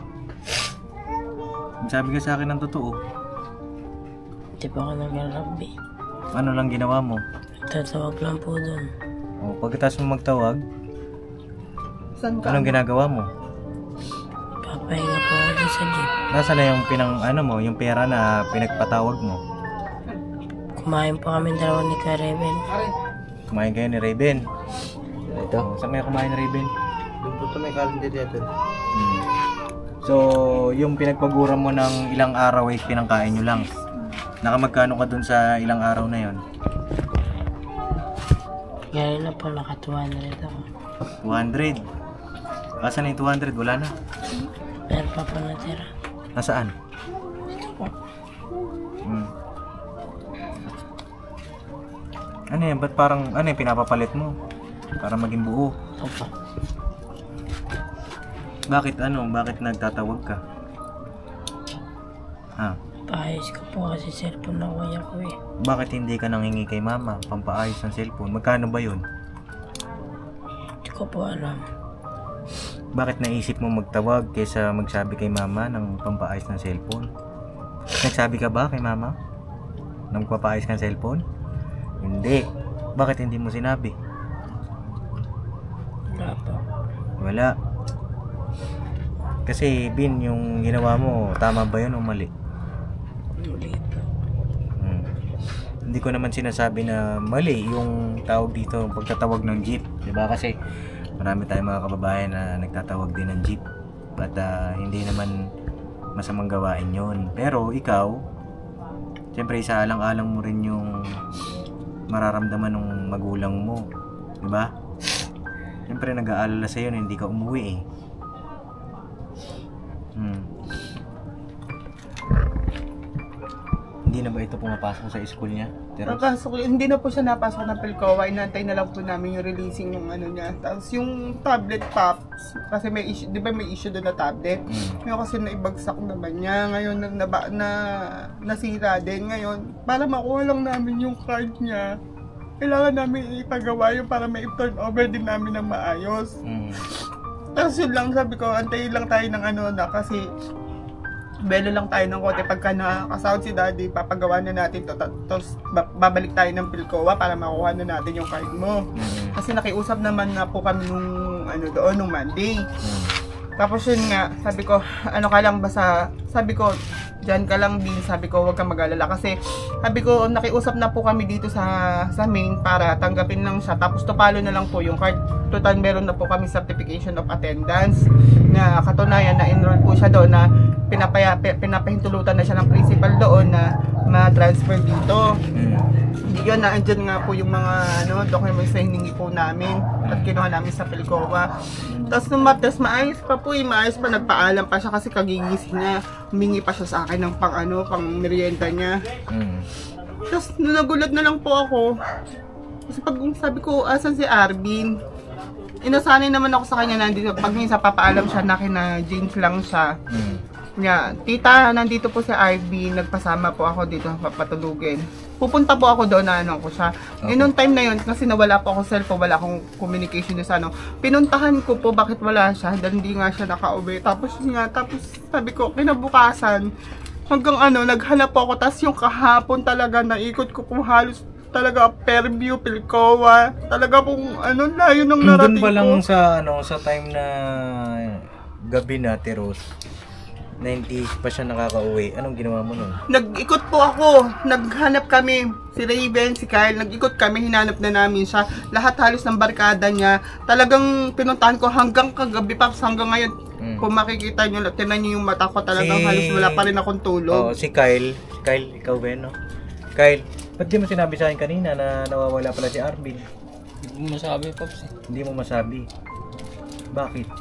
Speaker 1: Sabi ka sa akin ng totoo.
Speaker 4: Di pa ako nag-rugby.
Speaker 1: Ano lang ginawa mo?
Speaker 4: Tatawag lang po doon.
Speaker 1: O, pagkatapos mo magtawag,
Speaker 2: Saan ka?
Speaker 1: anong ginagawa mo?
Speaker 4: Papahinga po ako dun sa jeep.
Speaker 1: Nasaan na yung pinang, ano mo, yung pera na pinagpatawag mo?
Speaker 4: Kumain po kami dalawa ni Karen.
Speaker 1: Kumain kayo ni Raven.
Speaker 3: Ito.
Speaker 1: O, saan kayo kumain ni Raven?
Speaker 3: Doon po ito may calendar dito.
Speaker 1: Hmm. So, yung pinagpagura mo ng ilang araw ay pinangkain nyo lang. Nakamagkano ka dun sa ilang araw na yon?
Speaker 4: Gano'n na po, nakatuwa na rin ako.
Speaker 1: two hundred. Asan na yung two hundred? Wala na.
Speaker 4: Meron pa po natira.
Speaker 1: Nasaan?
Speaker 4: Ito po.
Speaker 1: Hmm. Ano yan? Ba't parang, ano yung pinapapalit mo? Para maging buo.
Speaker 4: Opo.
Speaker 1: Bakit ano? Bakit nagtatawag ka? Ha?
Speaker 4: Paayos ko po kasi cellphone na kuya ko eh.
Speaker 1: Bakit hindi ka nangingi kay mama? Pampaayos ng cellphone. Magkano ba yun?
Speaker 4: Hindi ko po alam.
Speaker 1: Bakit naisip mo magtawag kaysa magsabi kay mama ng pampaayos ng cellphone? Nagsabi ka ba kay mama? Na magpapaayos ng cellphone? Hindi. Bakit hindi mo sinabi?
Speaker 4: Wala po.
Speaker 1: Wala. Kasi Bin, yung ginawa mo, tama ba yun o mali?
Speaker 4: Muli po.
Speaker 1: Hmm. Hindi ko naman sinasabi na mali yung tawag dito, pagtatawag ng jeep. Diba? Kasi marami tayong mga kababayan na nagtatawag din ng jeep. At ah, hindi naman masamang gawain yun. Pero ikaw, siyempre isaalang-alang mo rin yung mararamdaman ng magulang mo. Diba? Siyempre nag-aalala sa'yo na hindi ka umuwi eh. Hmm. Hindi na ba ito pumapasok sa school niya? Pero,
Speaker 2: Papasok, hindi na po siya napasok ng Pilcoa. Inantay na lang po namin yung releasing ng ano niya. Tapos yung tablet, Pops, kasi may issue, di ba may issue doon na tablet?
Speaker 1: mm,
Speaker 2: Ngayon kasi naibagsak naman niya. Ngayon na, na, na nasira din. Ngayon, para makuha lang namin yung card niya, kailangan namin ipagawa yun para may turn over din namin ng maayos.
Speaker 1: mm,
Speaker 2: Tapos yun lang, sabi ko, antayin lang tayo ng ano na kasi belo lang tayo ng kote pagka nakakasahod si daddy, papagawa na natin to. Tapos babalik tayo ng Pilcoa para makuha na natin yung card mo.
Speaker 1: mm,
Speaker 2: Kasi nakiusap naman na po kami nung ano doon, nung Monday.
Speaker 1: mm,
Speaker 2: Tapos yun nga, sabi ko, ano ka lang basta, sabi ko, Diyan ka lang din, sabi ko, huwag kang mag-alala. Kasi, sabi ko, nakiusap na po kami dito sa sa main para tanggapin lang siya. Tapos, tupalo na lang po yung card. Total, meron na po kami certification of attendance na katunayan na enroll po siya doon na pinapaya, pinapahintulutan na siya ng principal doon na ma-transfer dito. Hindi yun, naandyan nga po yung mga ano, documents na hiningi po namin at kinuha namin sa Philcoa. Tapos nung matas, maayos pa po eh, maayos pa, nagpaalam pa siya kasi kagigising niya, humingi pa siya sa akin ng pang ano, pang merienda niya.
Speaker 1: Mm.
Speaker 2: Tapos nung nagulat na lang po ako, kasi pag sabi ko, asan si Arvin? Inasanay naman ako sa kanya, nandito, pag minsan papaalam siya na kina James lang siya.
Speaker 1: Mm.
Speaker 2: Nga, tita, nandito po si Arvin, nagpasama po ako dito papatulugin. Pupunta po ako doon na ano ko siya. Okay. E noong time na yun, kasi nawala po ako cellphone, wala akong communication sa ano. Pinuntahan ko po bakit wala siya, dahil hindi nga siya nakauwi. Tapos nga, tapos sabi ko, kinabukasan, hanggang ano, naghanap po ako. Tapos yung kahapon talaga, naikot ko po halos talaga Fairview, Philcoa. Talaga pong ano, layo ng narating
Speaker 1: Doon ba lang
Speaker 2: ko.
Speaker 1: sa ano, sa time na gabi na, Rose? ninety pa siya nakakauwi. Anong ginawa mo nun?
Speaker 2: Nag-ikot po ako. Naghanap kami. Si Raven, si Kyle. Nag-ikot kami. Hinanap na namin siya. Lahat halos ng barkada niya. Talagang pinuntahan ko hanggang kagabi pa. Hanggang ngayon.
Speaker 1: Mm.
Speaker 2: Kung makikita nyo, tinan nyo yung mata ko. Talagang
Speaker 1: Si-
Speaker 2: halos wala pa rin akong tulog.
Speaker 1: Oh, si Kyle. Si Kyle, ikaw ba yun, no? Kyle, ba't di mo sinabi sa akin kanina na nawawala pala si Arvin?
Speaker 7: Hindi ko masabi, Pops eh.
Speaker 1: Hindi mo masabi. Bakit?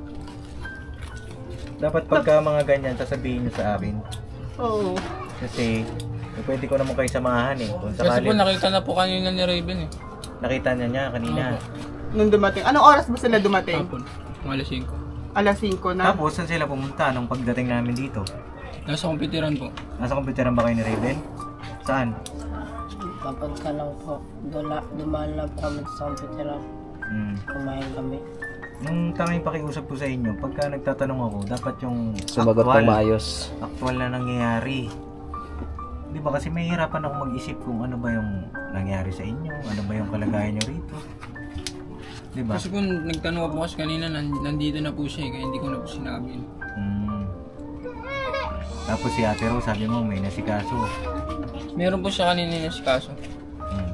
Speaker 1: Dapat pagka mga ganyan, sasabihin nyo sa akin.
Speaker 2: Oo.
Speaker 1: Kasi, eh, pwede ko naman kayo samahan eh. Kung
Speaker 7: Kasi
Speaker 1: sakali,
Speaker 7: po nakita na po kanina ni Raven eh.
Speaker 1: nakita niya niya kanina.
Speaker 2: Nung dumating. Anong oras ba sila dumating?
Speaker 7: Hapon. Mga alas singko.
Speaker 2: Alas singko na.
Speaker 1: Tapos, saan sila pumunta nung pagdating namin dito?
Speaker 7: Nasa kompiteran po.
Speaker 1: Nasa computeran ba kayo ni Raven? Saan?
Speaker 8: Papunta lang po. Dula, dumaan lang kami sa computer.
Speaker 1: Hmm.
Speaker 8: Kumain kami.
Speaker 1: Nung tanging pakiusap ko sa inyo, pagka nagtatanong ako, dapat yung
Speaker 4: Sumagot
Speaker 1: actual,
Speaker 4: ng maayos.
Speaker 1: actual na nangyayari. Di ba kasi may hirapan ako mag-isip kung ano ba yung nangyari sa inyo, ano ba yung kalagayan nyo rito. Di ba?
Speaker 7: Kasi po nagtanong ako po kasi kanina, nan- nandito na po siya eh, kaya hindi ko na po sinabi.
Speaker 1: Hmm. Tapos si Ate Rose, sabi mo may nasikaso.
Speaker 7: Meron po siya kanina na si Kaso.
Speaker 1: Hmm.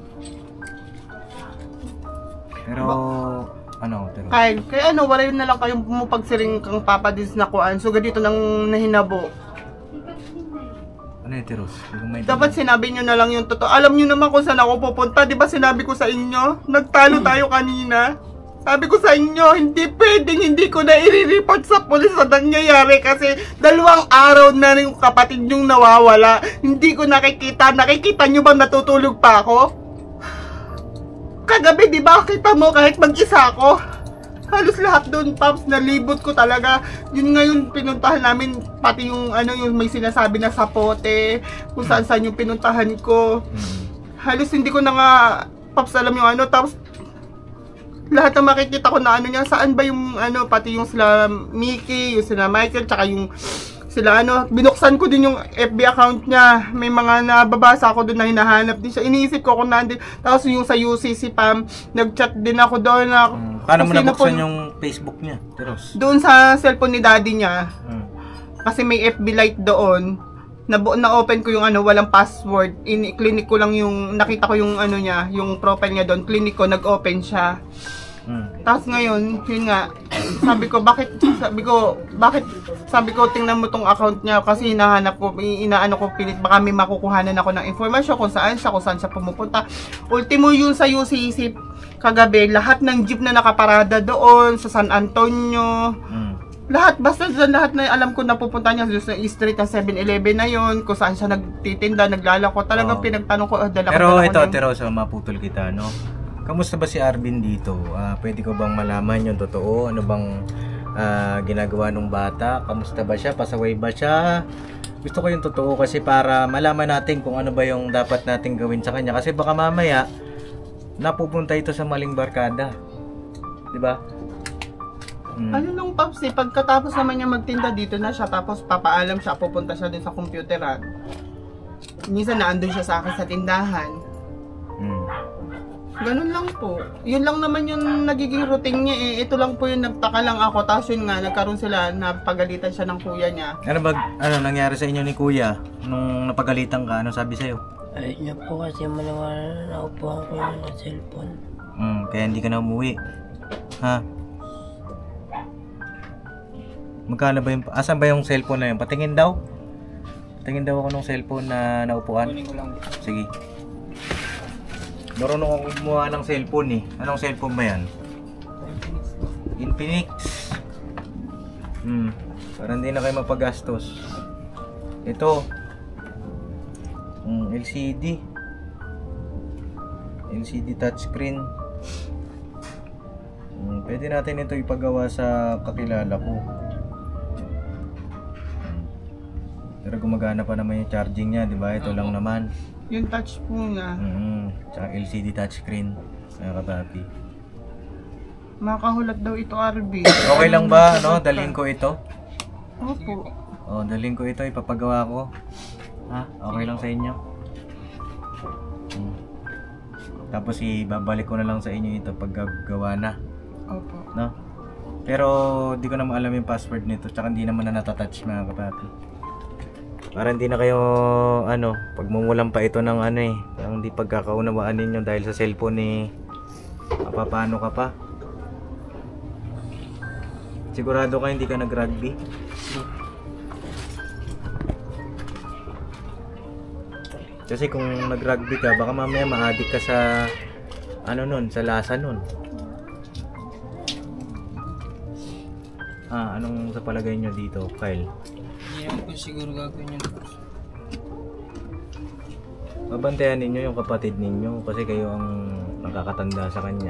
Speaker 1: Pero, ano, Ate Rose?
Speaker 2: Kyle, kaya ano, wala yun na lang kayong pumupagsiring kang papadis na kuan. So, ganito nang nahinabo.
Speaker 1: Ano yung Ate Rose? Hindi ko maintindihan.
Speaker 2: Dapat sinabi nyo na lang yung totoo. Alam nyo naman kung saan ako pupunta. Di ba sinabi ko sa inyo? Nagtalo tayo kanina. Sabi ko sa inyo, hindi pwedeng hindi ko na i-report sa polis sa nangyayari kasi dalawang araw na yung kapatid yung nawawala. Hindi ko nakikita. Nakikita nyo bang natutulog pa ako? Kagabi, di ba, kita mo kahit mag-isa ako? Halos lahat doon, Pops, nalibot ko talaga. Yun nga yung pinuntahan namin, pati yung ano yung may sinasabi na sapote, kung saan saan yung pinuntahan ko. Halos hindi ko na nga, Pops, alam yung ano, tapos lahat na makikita ko na ano niya, saan ba yung ano, pati yung sila Mickey, yung sila Michael, tsaka yung sila ano, binuksan ko din yung F B account niya. May mga nababasa ako doon na hinahanap din siya. Iniisip ko kung nandun. Tapos yung sa U C C Pam, nag-chat din ako doon na
Speaker 1: Hmm. Paano mo
Speaker 2: kung sino
Speaker 1: nabuksan
Speaker 2: po-
Speaker 1: yung Facebook niya, Ate Rose?
Speaker 2: doon sa cellphone ni daddy niya.
Speaker 1: Hmm.
Speaker 2: Kasi may F B light doon. Na, na-open ko yung ano, walang password. In clinic ko lang yung, nakita ko yung ano niya, yung profile niya doon. Clinic ko, nag-open siya.
Speaker 1: Hmm.
Speaker 2: Tapos ngayon, yun nga, sabi ko, bakit, sabi ko, bakit, sabi ko, tingnan mo tong account niya kasi hinahanap ko, inaano ko, pilit, baka may makukuhanan ako ng informasyon kung saan siya, kung saan siya pumupunta. Ultimo yun sa U C C, kagabi, lahat ng jeep na nakaparada doon, sa San Antonio,
Speaker 1: Hmm.
Speaker 2: lahat, basta dyan, lahat na alam ko napupunta niya sa East Street ng seven eleven na yun, kung saan siya nagtitinda, naglalako, talagang
Speaker 1: Oo.
Speaker 2: pinagtanong ko, ah, dala ko,
Speaker 1: Pero
Speaker 2: dala ko
Speaker 1: ito,
Speaker 2: ng-
Speaker 1: Ate Rose, maputol kita, no? Kamusta ba si Arvin dito? Ah, pwede ko bang malaman yung totoo? Ano bang ah, ginagawa ng bata? Kamusta ba siya? Pasaway ba siya? Gusto ko yung totoo kasi para malaman natin kung ano ba yung dapat natin gawin sa kanya. Kasi baka mamaya, napupunta ito sa maling barkada. Di ba? Hmm.
Speaker 2: Ano nung Pops eh, pagkatapos naman niya magtinda dito na siya, tapos papaalam siya, pupunta siya din sa computeran. Minsan naandun siya sa akin sa tindahan.
Speaker 1: Hmm.
Speaker 2: Ganun lang po. Yun lang naman yung nagiging routine niya eh. Ito lang po yung nagtaka lang ako. Tapos yun nga, nagkaroon sila na pagalitan siya ng kuya niya.
Speaker 1: Ano ba, ano nangyari sa inyo ni kuya? Nung napagalitan ka, ano sabi sa'yo?
Speaker 8: Ay, niya po kasi maniwala na naupuhan ko yun sa cellphone.
Speaker 1: Hmm, kaya hindi ka na umuwi. Ha? Magkano ba yung, asan ba yung cellphone na yun? Patingin daw? Patingin daw ako ng cellphone na naupuan.
Speaker 7: Kunin ko lang.
Speaker 1: Sige. Marunong akong gumawa ng cellphone eh. Anong cellphone ba yan? Infinix. Hmm. Para hindi na kayo mapagastos. Ito. Hmm, L C D. L C D touchscreen. Hmm, pwede natin ito ipagawa sa kakilala ko. Hmm. Pero gumagana pa naman yung charging niya, di ba? Ito lang naman.
Speaker 2: Yung touch po niya.
Speaker 1: Mm, tsaka L C D touchscreen. Mga kapapi.
Speaker 2: Makahulat daw ito, R B.
Speaker 1: Okay lang ba, no? Dalhin ko ito?
Speaker 2: Opo.
Speaker 1: Oh, dalhin ko ito, ipapagawa ko. Ha? Okay lang sa inyo? Hmm. Tapos ibabalik ko na lang sa inyo ito pag gawa na,
Speaker 2: Opo.
Speaker 1: no? Pero di ko naman alam yung password nito, tsaka hindi naman na natatouch mga kapapi. Para hindi na kayo, ano, pagmumulan pa ito ng ano eh, parang hindi pagkakaunawaan ninyo dahil sa cellphone eh, mapapano ka pa. Sigurado ka hindi ka nag-rugby? Kasi kung nag-rugby ka, baka mamaya ma-addict ka sa, ano nun, sa lasa nun. Ah, anong sa palagay nyo dito, Kyle?
Speaker 7: Hindi naman po siguro gagawin yung
Speaker 1: Mabantayan ninyo yung kapatid ninyo kasi kayo ang nakakatanda sa kanya.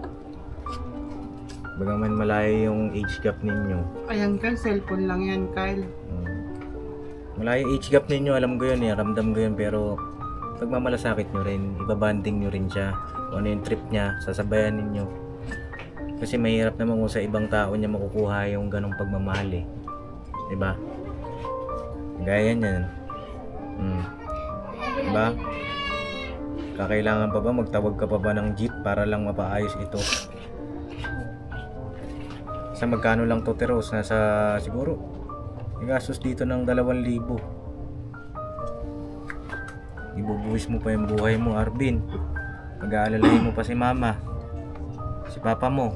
Speaker 1: Bagaman malayo yung age gap ninyo.
Speaker 2: Ayan, Kyle. Cellphone lang yan, Kyle.
Speaker 1: Hmm. Malayo age gap ninyo, alam ko yun eh, ramdam ko yun, pero pagmamalasakit nyo rin, ibabanding nyo rin siya. Kung ano yung trip niya, sasabayan ninyo. Kasi mahirap naman kung sa ibang tao niya makukuha yung ganong pagmamahal eh. Diba? Gaya niyan. Hmm. Diba? Kakailangan pa ba magtawag ka pa ba ng jeep para lang mapaayos ito? Sa magkano lang to, Teros? Nasa siguro igastos dito ng dalawang libo. Ibubuwis mo pa yung buhay mo, Arvin. Pag-aalalahin mo pa si mama, si papa mo.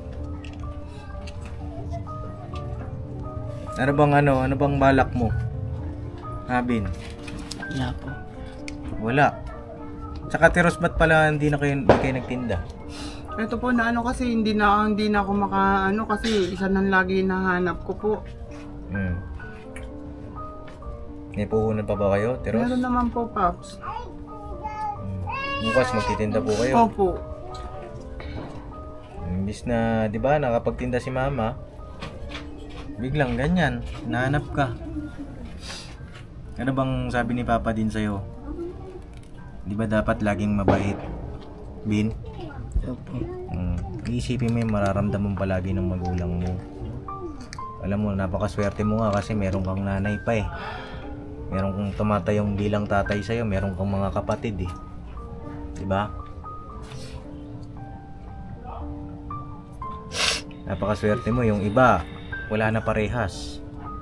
Speaker 1: Ano bang ano? Ano bang balak mo, Arvin?
Speaker 8: Wala po.
Speaker 1: Wala. Tsaka Teros, ba't pala hindi na kayo, hindi kayo nagtinda?
Speaker 2: Ito po na ano kasi hindi na hindi na ako maka ano kasi isa nang lagi nahanap ko po.
Speaker 1: Hmm. May puhunan pa ba kayo, Teros?
Speaker 2: Meron naman po, Paps.
Speaker 1: Hmm. Bukas magtitinda po kayo.
Speaker 2: Opo.
Speaker 1: Imbis na, di ba, nakapagtinda si mama, biglang ganyan, nahanap ka. Ano bang sabi ni Papa din sa'yo? Di ba dapat laging mabait, Bin?
Speaker 8: Opo.
Speaker 1: Hmm. Iisipin mo yung mararamdaman palagi ng magulang mo. Alam mo, napakaswerte mo nga kasi meron kang nanay pa eh. Meron kang tumatayong bilang tatay sa'yo, meron kang mga kapatid eh. Diba? Napakaswerte mo, yung iba wala na parehas.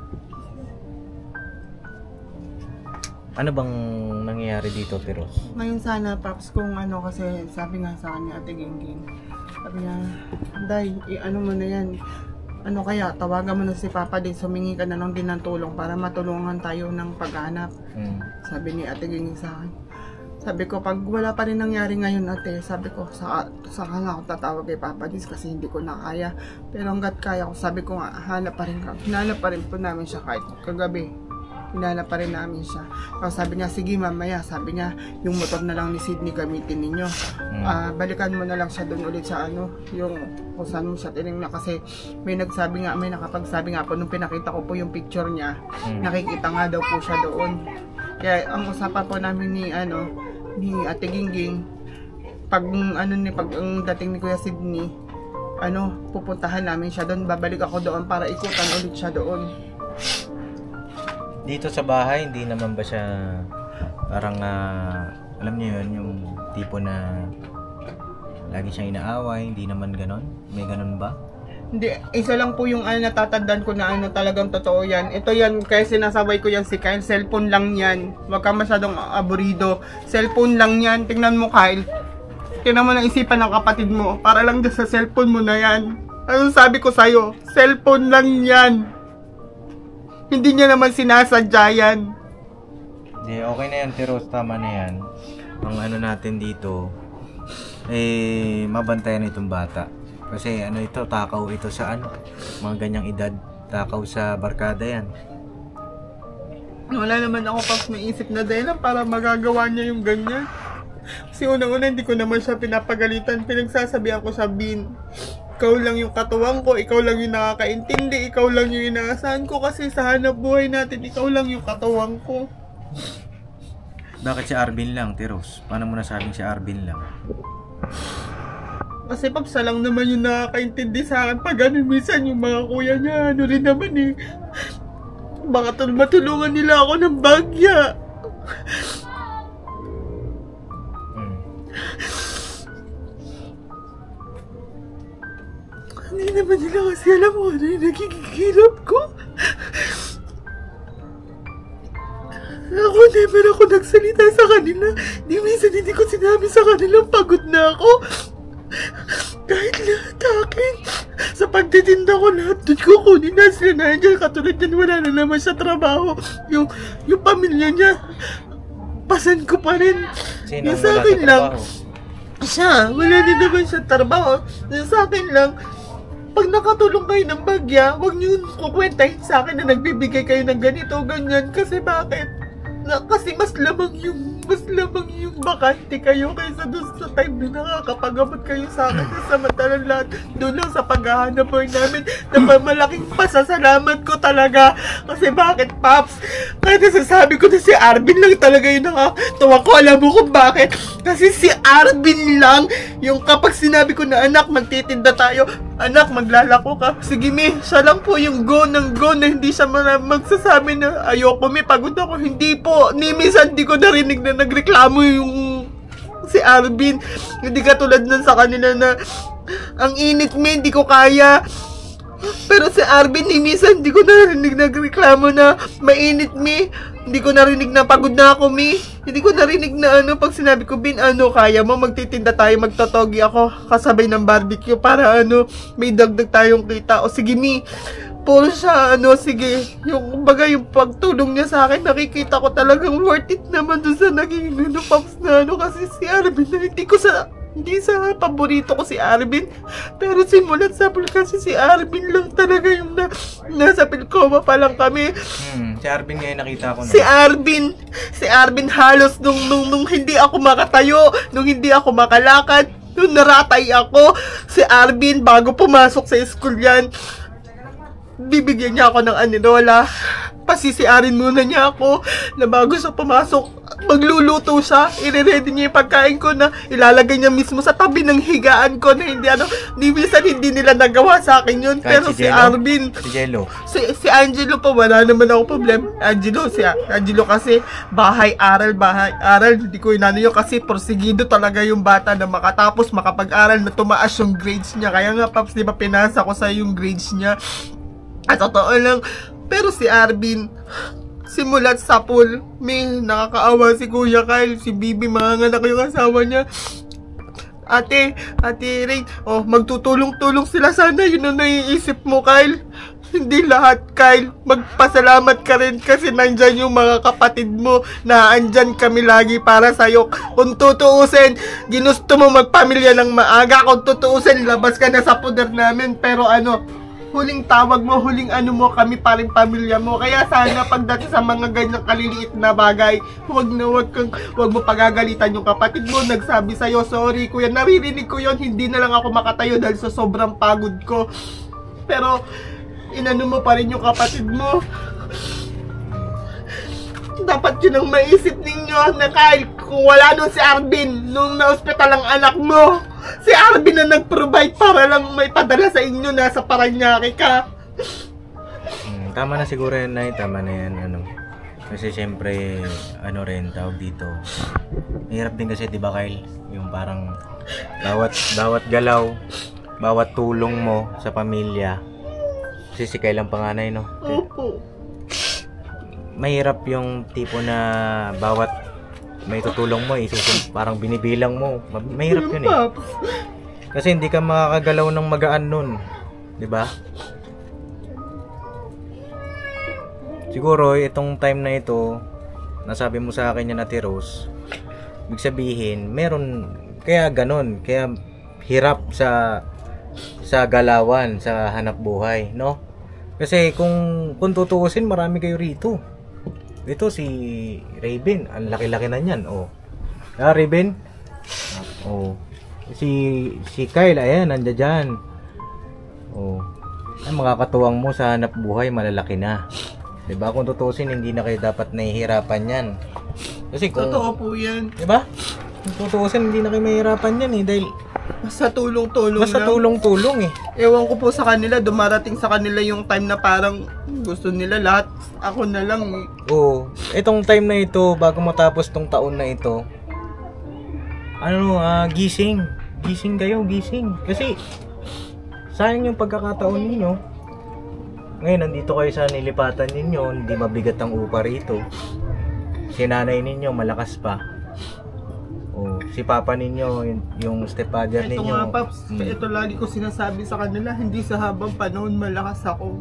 Speaker 1: Ano bang nangyayari dito, Teros?
Speaker 2: Ngayon sana, Paps, kung ano kasi sabi nga sa kanya Ate Gingging. Sabi niya, Day, eh, ano mo na yan. Ano kaya, tawagan mo na si Papa din, sumingi ka na lang din ng tulong para matulungan tayo ng paghanap.
Speaker 1: Hmm.
Speaker 2: Sabi ni Ate Gingging sa akin. Sabi ko, pag wala pa rin nangyari ngayon, ate, sabi ko, sa, sa nga ako tatawag kay Papa Dins kasi hindi ko na kaya. Pero hanggat kaya ko, sabi ko nga, hanap pa rin ka. Hinanap pa rin po namin siya kahit kagabi. Hinanap pa rin namin siya. Tapos sabi niya, sige mamaya, sabi niya, yung motor na lang ni Sydney gamitin ninyo.
Speaker 1: Hmm.
Speaker 2: Ah, balikan mo na lang siya doon ulit sa ano, yung kung saan mo siya tinignan kasi may nagsabi nga, may nakapagsabi nga po nung pinakita ko po yung picture niya,
Speaker 1: Hmm.
Speaker 2: nakikita nga daw po siya doon. Kaya ang usapan po namin ni ano, ni Ate Gingging, pag ano ni pag ang dating ni Kuya Sydney, ano, pupuntahan namin siya doon, babalik ako doon para ikutan ulit siya doon.
Speaker 1: Dito sa bahay, hindi naman ba siya parang, ah, alam niyo yun, yung tipo na Lagi siyang inaaway, hindi naman ganon. May ganon ba?
Speaker 2: Hindi, isa lang po yung ano, natatandaan ko na ano, talagang totoo yan. Ito yan, kaya sinasabay ko yan si Kyle, cellphone lang yan. Huwag ka masyadong aburido. Cellphone lang yan, tingnan mo Kyle. Tingnan mo ng isipan ng kapatid mo, para lang dyan sa cellphone mo na yan. Ano sabi ko sa'yo? Cellphone lang yan. Hindi niya naman sinasadya yan.
Speaker 1: Hindi, okay na yan, Tiros, tama na yan. Ang ano natin dito, eh, mabantayan itong bata. Kasi ano ito, takaw ito sa ano, mga ganyang edad, takaw sa barkada yan.
Speaker 2: Wala naman ako pang naisip na dahilan para magagawa niya yung ganyan. Kasi unang-una hindi ko naman siya pinapagalitan, pinagsasabihan ko sa Bin. Ikaw lang yung katuwang ko, ikaw lang yung nakakaintindi, ikaw lang yung inaasahan ko kasi sa hanap buhay natin, ikaw lang yung katuwang ko.
Speaker 1: Bakit si Arvin lang, Tiros? Paano mo nasabing si Arvin lang?
Speaker 2: Kasi papsa lang naman yung nakakaintindi sa akin pag ano, minsan yung mga kuya niya, ano rin naman eh. Baka tul- matulungan nila ako ng bagya.
Speaker 1: Hmm.
Speaker 2: Hindi naman nila kasi alam mo ano yung nagigilap ko. Ako, never ako nagsalita sa kanila. Di minsan hindi ko sinabi sa kanila pagod na ako. Kahit lahat akin. Sa pagtitinda ko lahat doon ko kunin na sila na dyan. Katulad yan, wala na naman sa trabaho. Yung, yung pamilya niya, pasan ko pa rin.
Speaker 1: Sino
Speaker 2: Yung
Speaker 1: wala
Speaker 2: sa
Speaker 1: sa
Speaker 2: akin lang,
Speaker 1: trabaho?
Speaker 2: siya, wala din naman siya trabaho. Yung sa akin lang, pag nakatulong kayo ng bagya, huwag niyo kukwentahin sa akin na nagbibigay kayo ng ganito, ganyan. Kasi bakit? Na, kasi mas lamang yung mas lamang yung bakante kayo kaysa doon sa time na nakakapagabot kayo sa akin. Samantalang lahat doon lang sa paghahanap po namin na malaking pasasalamat ko talaga. Kasi bakit, Paps? Kahit nasasabi ko na si Arvin lang talaga yung nakatuwa ko. Alam mo kung bakit? Kasi si Arvin lang yung kapag sinabi ko na anak, magtitinda tayo, anak, maglalako ka. Sige, mi, siya lang po yung go ng go na hindi siya magsasabi na ayoko, mi, pagod ako. Hindi po, ni minsan di ko narinig na nagreklamo yung si Arvin. Hindi katulad nun sa kanila na ang init, mi, hindi ko kaya. Pero si Arvin, ni minsan di ko narinig nagreklamo na mainit, mi. Hindi ko narinig na pagod na ako, mi. Hindi ko narinig na ano, pag sinabi ko, Bin, ano, kaya mo, magtitinda tayo, magtotogi ako, kasabay ng barbecue, para ano, may dagdag tayong kita. O sige, mi, puro siya, ano, sige, yung, kumbaga, yung pagtulong niya sa akin, nakikita ko talagang worth it naman dun sa naging, ano, Pops na, ano, kasi si Arvin, na hindi ko sa, hindi sa paborito ko si Arvin, pero simulat sa pool kasi si Arvin lang talaga yung na, nasa Pilcoma pa lang kami.
Speaker 1: Hmm, si Arvin ngayon nakita ko na.
Speaker 2: Si Arvin, si Arvin halos nung, nung, nung hindi ako makatayo, nung hindi ako makalakad, nung naratay ako, si Arvin bago pumasok sa school yan, bibigyan niya ako ng aninola. Pasisiarin muna niya ako na bago siya pumasok, magluluto siya, i-ready niya yung pagkain ko na ilalagay niya mismo sa tabi ng higaan ko na hindi ano, ni minsan hindi nila nagawa sa akin yun.
Speaker 1: Kahit
Speaker 2: Pero
Speaker 1: si
Speaker 2: si,
Speaker 1: Jello?
Speaker 2: Arvin,
Speaker 1: Si Jello.
Speaker 2: si, si Angelo pa, wala naman ako problem. Angelo, si Angelo kasi bahay aral, bahay aral, hindi ko inano yun kasi porsigido talaga yung bata na makatapos, makapag-aral na tumaas yung grades niya. Kaya nga, Paps, di ba pinasa ko sa yung grades niya. At totoo lang, pero si Arvin, simulat sa pool, may nakakaawa si Kuya Kyle, si Bibi, mga anak yung asawa niya. Ate, Ate Ray, oh, magtutulong-tulong sila sana, yun ang naiisip mo, Kyle. Hindi lahat, Kyle. Magpasalamat ka rin kasi nandyan yung mga kapatid mo na andyan kami lagi para sa'yo. Kung tutuusin, ginusto mo magpamilya ng maaga. Kung tutuusin, labas ka na sa puder namin. Pero ano, huling tawag mo, huling ano mo, kami pa rin pamilya mo. Kaya sana pagdating sa mga ganyang kaliliit na bagay, huwag na huwag kang, huwag mo pagagalitan yung kapatid mo. Nagsabi sa'yo, sorry kuya, naririnig ko yon, hindi na lang ako makatayo dahil sa sobrang pagod ko. Pero, inano mo pa rin yung kapatid mo. Dapat yun ang maisip ninyo na Kyle, kung wala nun si Arvin, nung na-hospital ang anak mo, si Arvin na nag-provide para lang may padala sa inyo, nasa Paranaque ka.
Speaker 1: Hmm, tama na siguro yan, Nay. Tama na yan, ano. Kasi siyempre, ano rin, tawag dito. Mahirap din kasi, di ba, Kyle? Yung parang Bawat, bawat galaw, bawat tulong mo sa pamilya. Kasi si Kyle ang panganay, no?
Speaker 2: Opo.
Speaker 1: Mahirap yung tipo na bawat may tutulong mo, isusun, parang binibilang mo. Ma- Mahirap yun eh.
Speaker 2: Paps.
Speaker 1: Kasi hindi ka makakagalaw ng magaan nun. 'Di ba? Siguro itong time na ito, nasabi mo sa akin yan, Ate Rose, ibig sabihin, meron, kaya ganun, kaya hirap sa sa galawan, sa hanap buhay, no? Kasi kung kung tutuusin, marami kayo rito. Ito si Raven, ang laki-laki na niyan, oh. Ah, Raven? Oh. Si si Kyle, ayan, nandiyan dyan. Oh. Ay, makakatuwang mo sa hanap buhay, malalaki na. 'Di ba? Kung tutuusin, hindi na kayo dapat nahihirapan 'yan. Kasi kung
Speaker 2: Totoo po yan.
Speaker 1: 'di ba? Kung tutuusin, hindi na kayo mahihirapan 'yan eh dahil
Speaker 2: Basta tulong-tulong
Speaker 1: basta
Speaker 2: lang.
Speaker 1: tulong-tulong eh.
Speaker 2: Ewan ko po sa kanila, dumarating sa kanila yung time na parang gusto nila lahat. Ako na lang. eh.
Speaker 1: Oo. Itong time na ito, bago matapos tong taon na ito, ano, ah, gising. Gising kayo, gising. Kasi, sayang yung pagkakataon ninyo. Ngayon, nandito kayo sa nilipatan ninyo, hindi mabigat ang upa rito. Si nanay ninyo, malakas pa. Oh, si papa ninyo, yung, yung stepfather
Speaker 2: Ito
Speaker 1: ninyo.
Speaker 2: nga, Paps.
Speaker 1: Hmm.
Speaker 2: Ito lagi ko sinasabi sa kanila, hindi sa habang panahon malakas ako.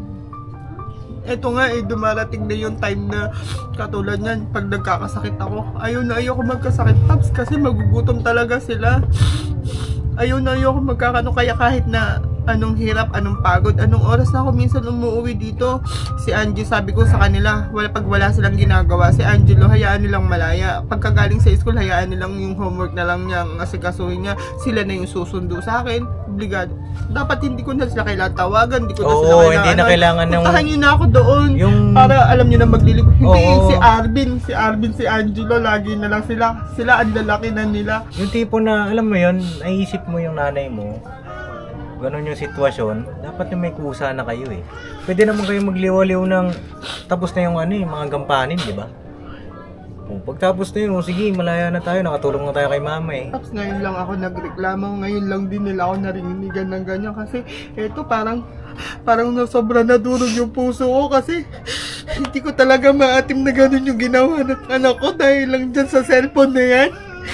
Speaker 2: Ito nga, eh, dumarating na yung time na katulad niyan, pag nagkakasakit ako, ayaw na ayaw ko magkasakit, Paps, kasi magugutom talaga sila. Ayaw na ayaw ko magkakano, kaya kahit na anong hirap, anong pagod, anong oras na ako minsan umuwi dito. Si Angie, sabi ko sa kanila, wala, pag wala silang ginagawa, si Angelo, hayaan nilang malaya. Pagkagaling sa school, hayaan nilang yung homework na lang niya, asikasuhin niya, sila na yung susundo sa akin. Obligado. Dapat hindi ko na sila kailangan tawagan, hindi ko na
Speaker 1: Oo,
Speaker 2: sila kailangan.
Speaker 1: hindi na kailangan ng-
Speaker 2: Puntahan niyo na ako doon.
Speaker 1: Yung-
Speaker 2: Para alam niyo na maglilig. Hindi,
Speaker 1: Oo.
Speaker 2: si Arvin, si Arvin, si Angelo, lagi na lang sila. Sila ang lalaki na nila.
Speaker 1: Yung tipo na, alam mo yun, naisip mo yung nanay mo, ganun yung sitwasyon, dapat yung may kusa na kayo eh. Pwede naman kayo magliwaliw ng tapos na yung ano eh, mga gampanin, di ba? Oh, pagtapos na yun, oh, sige, malaya na tayo, nakatulong na tayo kay mama eh.
Speaker 2: Tapos ngayon lang ako nagreklamo, ngayon lang din nila ako narinigan ng ganyan kasi eto parang parang nasobra na durog yung puso ko kasi hindi ko talaga maatim na ganun yung ginawa ng anak ko dahil lang dyan sa cellphone na yan.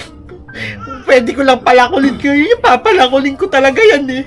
Speaker 2: Pwede ko lang palakulin ko yun, papalakulin ko talaga yan eh.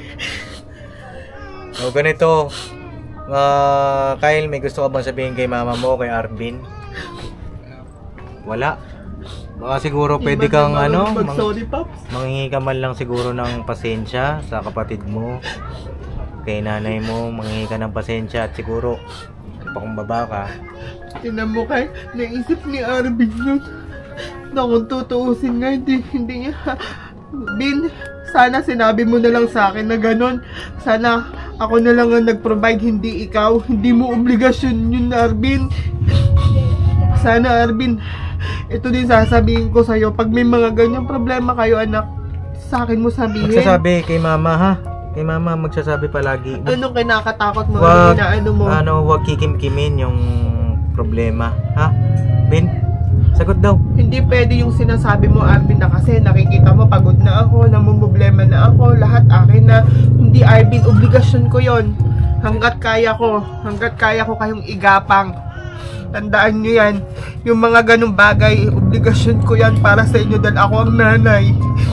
Speaker 1: O ganito, uh, Kyle, may gusto ka bang sabihin kay mama mo, kay Arvin? Wala. Baka siguro pwede kang ano, mang-
Speaker 2: Mag-sorry, Pops.
Speaker 1: manghingi ka man lang siguro ng pasensya sa kapatid mo, kay nanay mo, manghingi ka ng pasensya at siguro pakumbaba ka.
Speaker 2: Tinan mo kay, naisip ni Arvin yun. Na kung tutuusin nga, hindi, hindi niya. Bin, sana sinabi mo na lang sa akin na ganun. Sana ako na lang ang nag-provide, hindi ikaw. Hindi mo obligasyon yun, Arvin. Sana, Arvin, ito din sasabihin ko sa'yo. Pag may mga ganyang problema kayo, anak, sa akin mo sabihin.
Speaker 1: Magsasabi kay mama ha. Kay mama magsasabi palagi.
Speaker 2: Anong kinakatakot mo?
Speaker 1: Wag,
Speaker 2: Ano ano mo?
Speaker 1: ano, wag kikim-kimin yung problema, ha? Ben, sagot daw.
Speaker 2: Hindi pwede yung sinasabi mo, Arvin, na kasi nakikita mo pagod na ako, namumblema na ako, lahat akin na. Hindi, Arvin, obligasyon ko yon. Hanggat kaya ko, hanggat kaya ko kayong igapang. Tandaan nyo yan. Yung mga ganong bagay, obligasyon ko yan para sa inyo dahil ako ang nanay.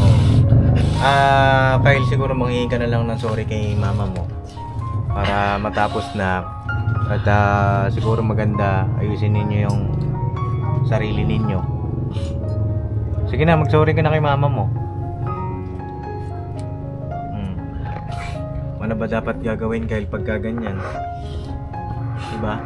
Speaker 1: Ah, Kyle, siguro manghingi ka na lang ng sorry kay mama mo para matapos na. At ah, siguro maganda ayusin ninyo yung sarili ninyo. Sige na, mag-sorry ka na kay mama mo. Hmm. Ano ba dapat gagawin, Kyle, pagka ganyan? Diba?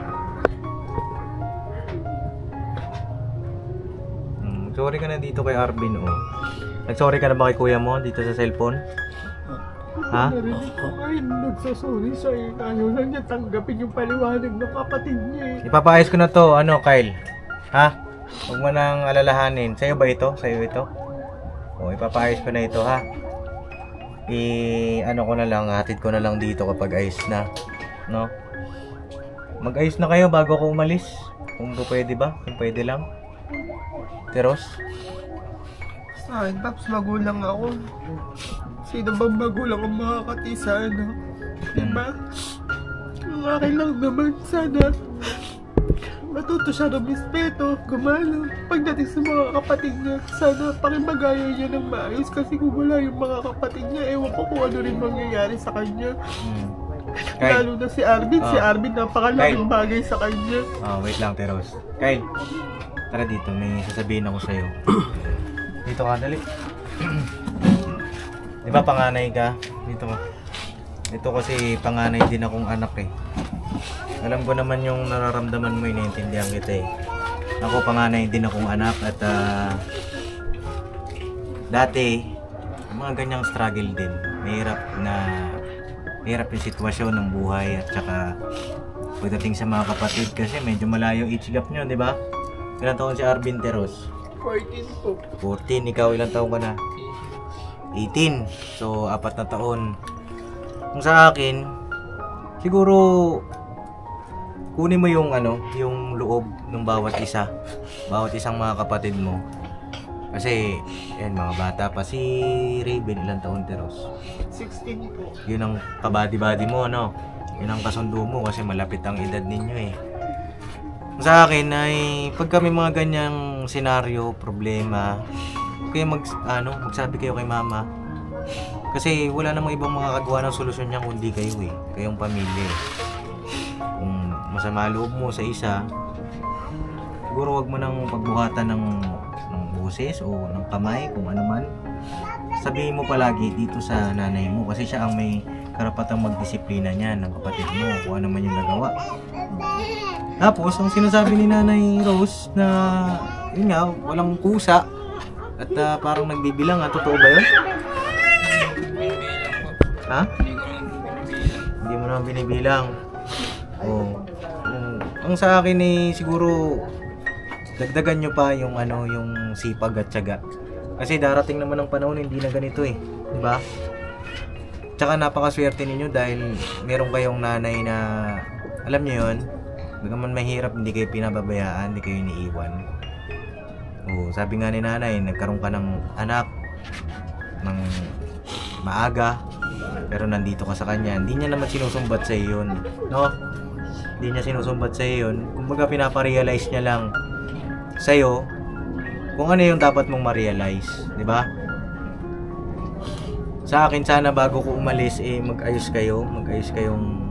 Speaker 1: Hmm, sorry ka na dito kay Arvin, oh. Nag-sorry ka na ba kay kuya mo dito sa cellphone? Ha?
Speaker 2: Narinig ko kayo, nagsasorry sa'yo. Ayaw lang niya tanggapin yung paliwanag ng kapatid niya eh.
Speaker 1: Ipapaayos ko na to, ano, Kyle? Ha? Huwag mo nang alalahanin. Sa'yo ba ito? Sa'yo ito? O, ipapaayos ko na ito, ha? I, ano ko na lang, hatid ko na lang dito kapag ayos na. No? Mag-ayos na kayo bago ko umalis. Kung pwede ba? Kung pwede lang. Teros?
Speaker 2: Ay, Paps, magulang ako. Sino bang magulang ang makakati sa anak? Diba? Ang akin lang naman, sana matuto siya ng respeto, gumalo. Pagdating sa mga kapatid niya, sana pakibagayan niya ng maayos kasi kung wala yung mga kapatid niya, ewan ko kung ano rin mangyayari sa kanya.
Speaker 1: Hmm. Kyle.
Speaker 2: Lalo na si Arvin, si
Speaker 1: Oh.
Speaker 2: Arvin napakalaking
Speaker 1: Kyle.
Speaker 2: bagay sa kanya.
Speaker 1: Oh, wait lang, Teros. Kyle, tara dito. May sasabihin ako sa'yo. Dito ka, dali. Di ba panganay ka? Dito ka. Ito kasi panganay din akong anak eh. Alam ko naman yung nararamdaman mo, iniintindihan kita eh. Ako panganay din akong anak at uh, dati, mga ganyang struggle din. Mahirap na mahirap yung sitwasyon ng buhay at saka pagdating sa mga kapatid kasi medyo malayo age gap nyo, di ba? Ilang taon si Arvin Teros?
Speaker 2: fourteen po.
Speaker 1: fourteen, ikaw ilang taon ka na? eighteen. So, apat na taon. Kung sa akin, siguro kunin mo yung ano, yung loob ng bawat isa. Bawat isang mga kapatid mo. Kasi, yan, mga bata pa. Si Raven, ilang taon, Teros?
Speaker 2: sixteen po.
Speaker 1: Yun ang kabady-bady mo, no? Yun ang kasundo mo kasi malapit ang edad ninyo eh. Sa akin ay pag kami mga ganyang senaryo, problema, kaya mag, ano, magsabi kayo kay mama. Kasi wala namang ibang makakagawa ng solusyon niya kundi kayo eh. Kayong pamilya eh. Kung masama loob mo sa isa, siguro wag mo nang pagbuhatan ng, ng boses o ng kamay, kung ano man. Sabihin mo palagi dito sa nanay mo kasi siya ang may karapatang magdisiplina niya ng kapatid mo kung ano man yung nagawa. Tapos, ang sinasabi ni Nanay Rose na yun nga, walang kusa at uh, parang nagbibilang, ha? Totoo ba yun? Ha? Hindi mo naman binibilang. Oh. Um, ang sa akin eh, siguro dagdagan nyo pa yung ano, yung sipag at tiyaga. Kasi darating naman ang panahon hindi na ganito eh, di ba? Tsaka napakaswerte ninyo dahil meron kayong nanay na alam niyo yun, bagaman mahirap hindi kayo pinababayaan, hindi kayo iniiwan. Oh, sabi nga ni nanay, nagkaroon ka ng anak ng maaga pero nandito ka sa kanya. Hindi niya naman sinusumbat sa iyo yun, no? Hindi niya sinusumbat sa iyo yun. Kumbaga pinapa-realize niya lang sa iyo kung ano yung dapat mong ma-realize, di ba? Sa akin sana bago ko umalis eh mag-ayos kayo, mag-ayos kayong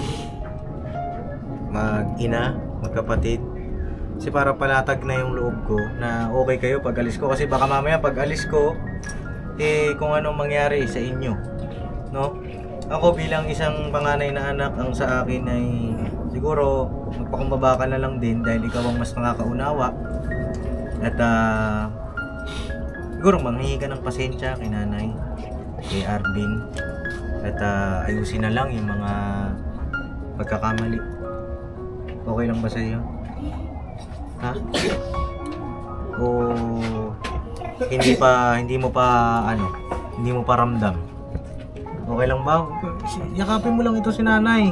Speaker 1: mag-ina, magkapatid. Kasi para palatag na yung loob ko na okay kayo pag alis ko. Kasi baka mamaya pag alis ko, eh kung anong mangyari sa inyo. No? Ako bilang isang panganay na anak, ang sa akin ay siguro magpakumbaba ka na lang din dahil ikaw ang mas nakakaunawa. At uh, siguro manghingi ka ng pasensya kay nanay, kay Arvin. At uh, ayusin na lang yung mga pagkakamali. Okay lang ba sa iyo? Ha? O hindi pa hindi mo pa ano, hindi mo pa ramdam? Okay lang ba? Yakapin mo lang ito si nanay.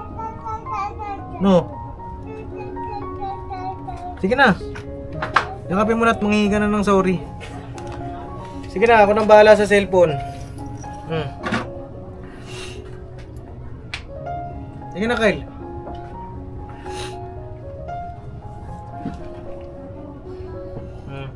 Speaker 1: No. Sige na. Yakapin mo na at manghingi ka na ng sorry. Sige na, ako nang bahala sa cellphone. Hmm. Sige na, Kyle. Hmm.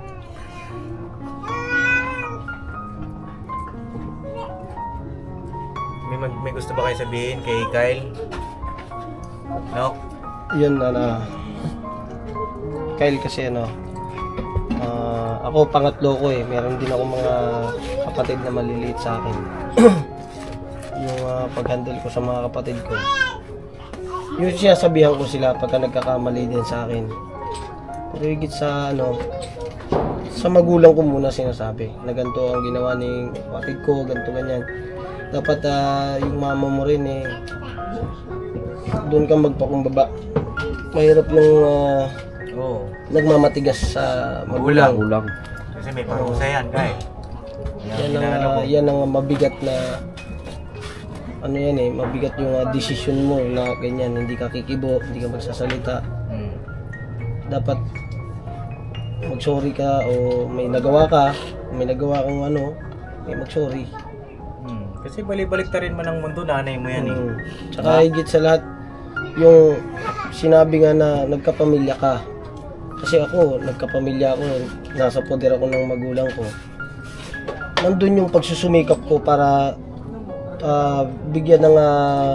Speaker 1: May, mag, may gusto ba kayo sabihin kay Kyle? No?
Speaker 3: Yun, ano, Kyle kasi ano, ah, ako pangatlo ko eh, meron din ako mga kapatid na maliliit sa akin. Yung uh, pag-handle ko sa mga kapatid ko, yung sinasabihan ko sila pagka nagkakamali din sa akin. Pero higit sa ano, sa magulang ko muna sinasabi na ganito ang ginawa ng kapatid ko, ganito ganyan. Dapat uh, yung mama mo rin eh, doon ka magpakumbaba. Mahirap nung uh,
Speaker 1: Oo.
Speaker 3: nagmamatigas sa magulang.
Speaker 5: Ulang.
Speaker 1: Kasi may parusa yan, Kyle.
Speaker 3: Yan ang, uh, yan ang mabigat na ano yan eh, mabigat yung uh, decision mo na ganyan, hindi ka kikibo, hindi ka magsasalita.
Speaker 1: Hmm.
Speaker 3: Dapat mag-sorry ka o may nagawa ka, may nagawa kang ano, may mag-sorry.
Speaker 1: Hmm. Kasi balik-balik ta rin man ang mundo, nanay mo yan eh.
Speaker 3: Mm. Tsaka higit sa lahat, yung sinabi nga na nagkapamilya ka. Kasi ako, nagkapamilya ako, nasa poder ako ng magulang ko. Nandun yung pagsusumikap ko para uh, bigyan ng uh,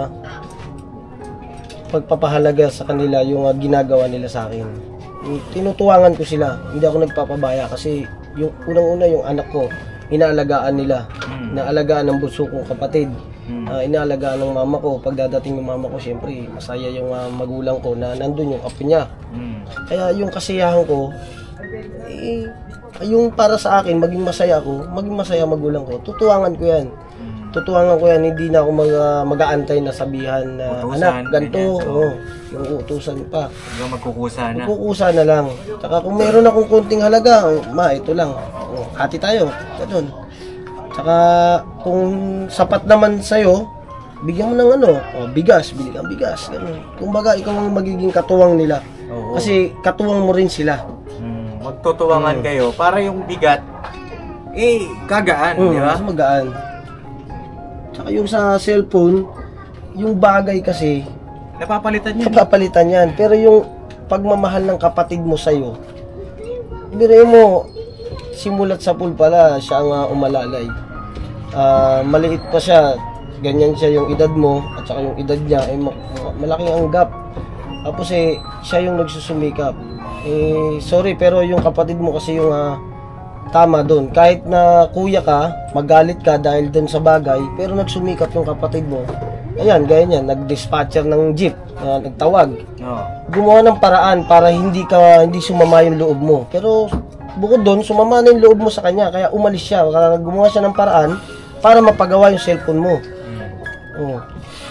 Speaker 3: pagpapahalaga sa kanila yung uh, ginagawa nila sa akin. Tinutuwangan ko sila, hindi ako nagpapabaya kasi yung unang-una yung anak ko, inaalagaan nila,
Speaker 1: Mm.
Speaker 3: inaalagaan ng bunso kong kapatid,
Speaker 1: Mm.
Speaker 3: uh, inaalagaan ng mama ko. Pagdadating yung mama ko, syempre masaya yung uh, magulang ko na nandun yung apo niya.
Speaker 1: Mm.
Speaker 3: Kaya yung kasiyahan ko, eh, yung para sa akin, maging masaya ako, maging masaya magulang ko, tutuwangan ko yan. Tutuwangan ko yan, hindi na ako mag, uh, mag-aantay na sabihan na
Speaker 1: Utusan,
Speaker 3: anak, ganito,
Speaker 1: ganyan,
Speaker 3: oh, yung utusan pa.
Speaker 1: Huwag magkukusa na.
Speaker 3: Kukusa na lang. Tsaka kung meron akong konting halaga, oh, ma, ito lang. Oh, hati tayo. Ganun. Tsaka kung sapat naman sa'yo, bigyan mo ng ano, oh, bigas, bili kang bigas. Ganun. Kumbaga, ikaw ang magiging katuwang nila.
Speaker 1: Oo.
Speaker 3: Kasi katuwang mo rin sila.
Speaker 1: Mm. Magtutuwangan kayo para yung bigat, eh, kagaan,
Speaker 3: Mm,
Speaker 1: di ba?
Speaker 3: mas magaan. Tsaka yung sa cellphone, yung bagay kasi,
Speaker 1: Napapalitan yun.
Speaker 3: napapalitan yan. Pero yung pagmamahal ng kapatid mo sa'yo, biro mo, simulat sa pool pala, siya ang uh, umalalay. Uh, maliit pa siya, ganyan siya yung edad mo, at saka yung edad niya, eh, ma- malaki ang gap. Tapos eh, siya yung nagsusumikap. Eh, sorry, pero yung kapatid mo kasi yung uh, tama doon. Kahit na kuya ka, magalit ka dahil doon sa bagay, pero nagsumikap yung kapatid mo. Ayan, gaya niyan, nag-dispatcher ng jeep, uh, nagtawag.
Speaker 1: Oo.
Speaker 3: Gumawa ng paraan para hindi ka hindi sumama yung loob mo. Pero bukod doon, sumama na yung loob mo sa kanya, kaya umalis siya. Kaya gumawa siya ng paraan para mapagawa yung cellphone mo. Oh.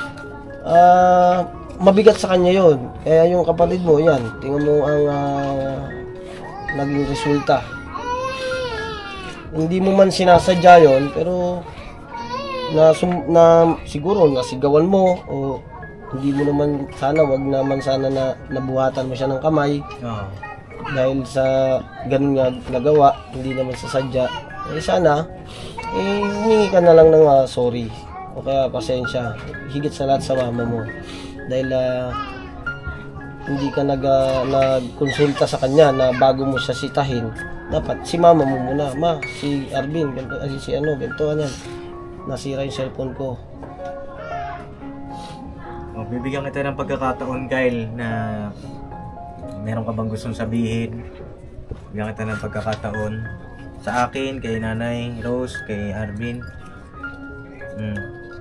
Speaker 3: Ah, mabigat sa kanya 'yon. Kaya yung kapatid mo, yan, tingnan mo ang uh, naging resulta. Hindi mo man sinasadya yon, pero na, sum, na siguro nasigawan mo o hindi mo naman sana, wag naman sana na nabuhatan mo siya ng kamay
Speaker 1: Oo.
Speaker 3: dahil sa ganun nga nagawa, hindi naman sa sadya. Eh sana, eh humingi ka na lang ng uh, sorry o kaya pasensya, higit sa lahat sa mama mo dahil uh, hindi ka nag, uh, nagkonsulta sa kanya na bago mo siya sitahin. Dapat si mama mo muna, ma, si Arvin, ganito, ay, si ano, ganito, yan. Nasira yung cellphone ko.
Speaker 1: Oh, bibigyan kita ng pagkakataon, Kyle, na meron ka bang gustong sabihin. Bibigyan kita ng pagkakataon sa akin, kay Nanay Rose, kay Arvin. Hmm.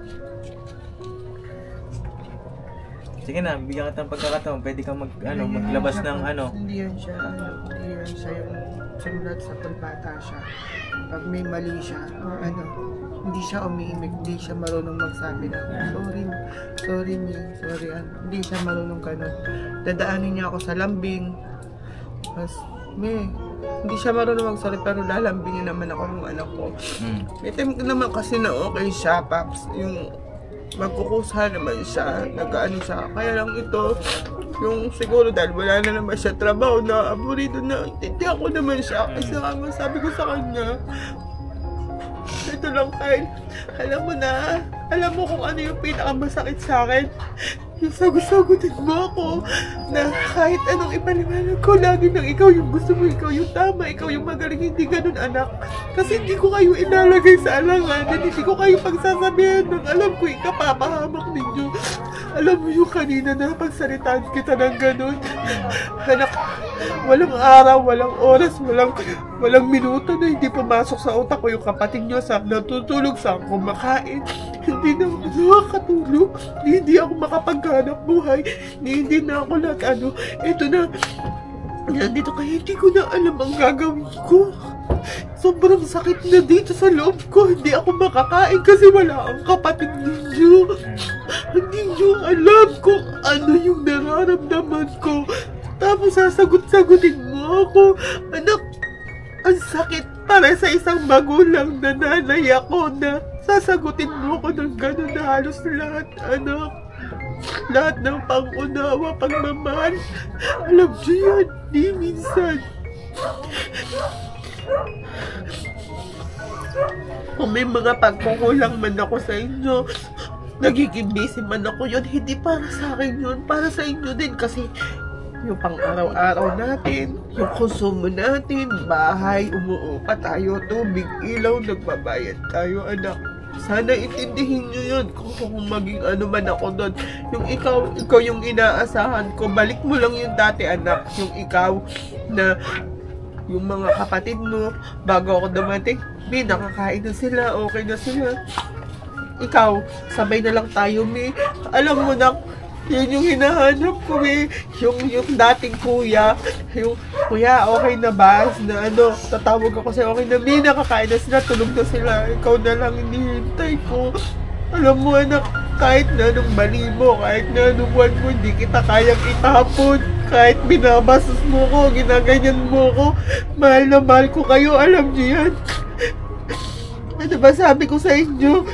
Speaker 1: Sige na, bibigyan kita ng pagkakataon. Pwede kang mag, ano, maglabas ng ano.
Speaker 2: Hindi yan siya, ano, hindi yan siya yung simulat sa pagkata siya. Pag may mali siya, or ano, hindi siya umiimik, hindi siya marunong magsabi na, sorry, sorry me, sorry, ano, hindi siya marunong ganun. Dadaanin niya ako sa lambing, mas, me, hindi siya marunong magsorry, pero lalambingin naman ako ng anak ko.
Speaker 1: Hmm.
Speaker 2: May time naman kasi na okay siya, Paps, yung magkukusa naman siya, nag-ano siya, kaya lang ito, yung siguro dahil wala na naman siya trabaho, na aburido na, tintihan ko naman siya, kasi nga sabi ko sa kanya, ito lang, Kyle, alam mo na, alam mo kung ano yung pinakamasakit sa akin, yung sagot-sagutin mo ako, na kahit anong ipaliwanag ko, lagi nang ikaw yung gusto mo, ikaw yung tama, ikaw yung magaling, hindi ganun, anak. Kasi hindi ko kayo inalagay sa alanganan, hindi ko kayo pagsasabihan ng alam ko ikapapahamak ninyo. Alam mo yung kanina na pagsalitaan kita ng ganun. Anak, walang araw, walang oras, walang walang minuto na hindi pumasok sa utak ko yung kapatid nyo sa natutulog, sa kumakain. Hindi na ako nakakatulog, hindi ako makapaghanap buhay, hindi na ako lahat ano. Ito na, nandito kaya hindi ko na alam ang gagawin ko. Sobrang sakit na dito sa loob ko, hindi ako makakain kasi wala ang kapatid ninyo. Hindi nyo alam kung ano yung nararamdaman ko. Tapos sasagot-sagutin mo ako. Anak, ang sakit para sa isang magulang na nanay ako na sasagutin mo ko ng gano'n na halos lahat, anak. Lahat ng pangunawa, pagmamahal. Alam niyo yan, di minsan. Kung may mga pagkukulang man ako sa inyo, nagiging busy man ako yun, hindi para sa akin yun, para sa inyo din kasi yung pang araw-araw natin, yung konsumo natin, bahay, umuupa tayo, tubig, ilaw, nagbabayad tayo, anak. Sana intindihin nyo yun kung, kung maging ano man ako doon. Yung ikaw, ikaw yung inaasahan ko, balik mo lang yung dati, anak. Yung ikaw na yung mga kapatid mo, bago ako dumating, may nakakain na sila, okay na sila. Ikaw, sabay na lang tayo, may. Alam mo na, yun yung hinahanap ko, may. Yung, yung dating kuya, yung, kuya, okay na ba? Na ano, tatawag ako sa'yo, okay na, may nakakain na sila, tulog na sila. Ikaw na lang hinihintay ko. Alam mo, anak, kahit na anong mali mo, kahit na anong buwan mo, hindi kita kayang itapon. Kahit binabastos mo ko, ginaganyan mo ko, mahal na mahal ko kayo, alam niyo yan. Ano ba sabi ko sa inyo?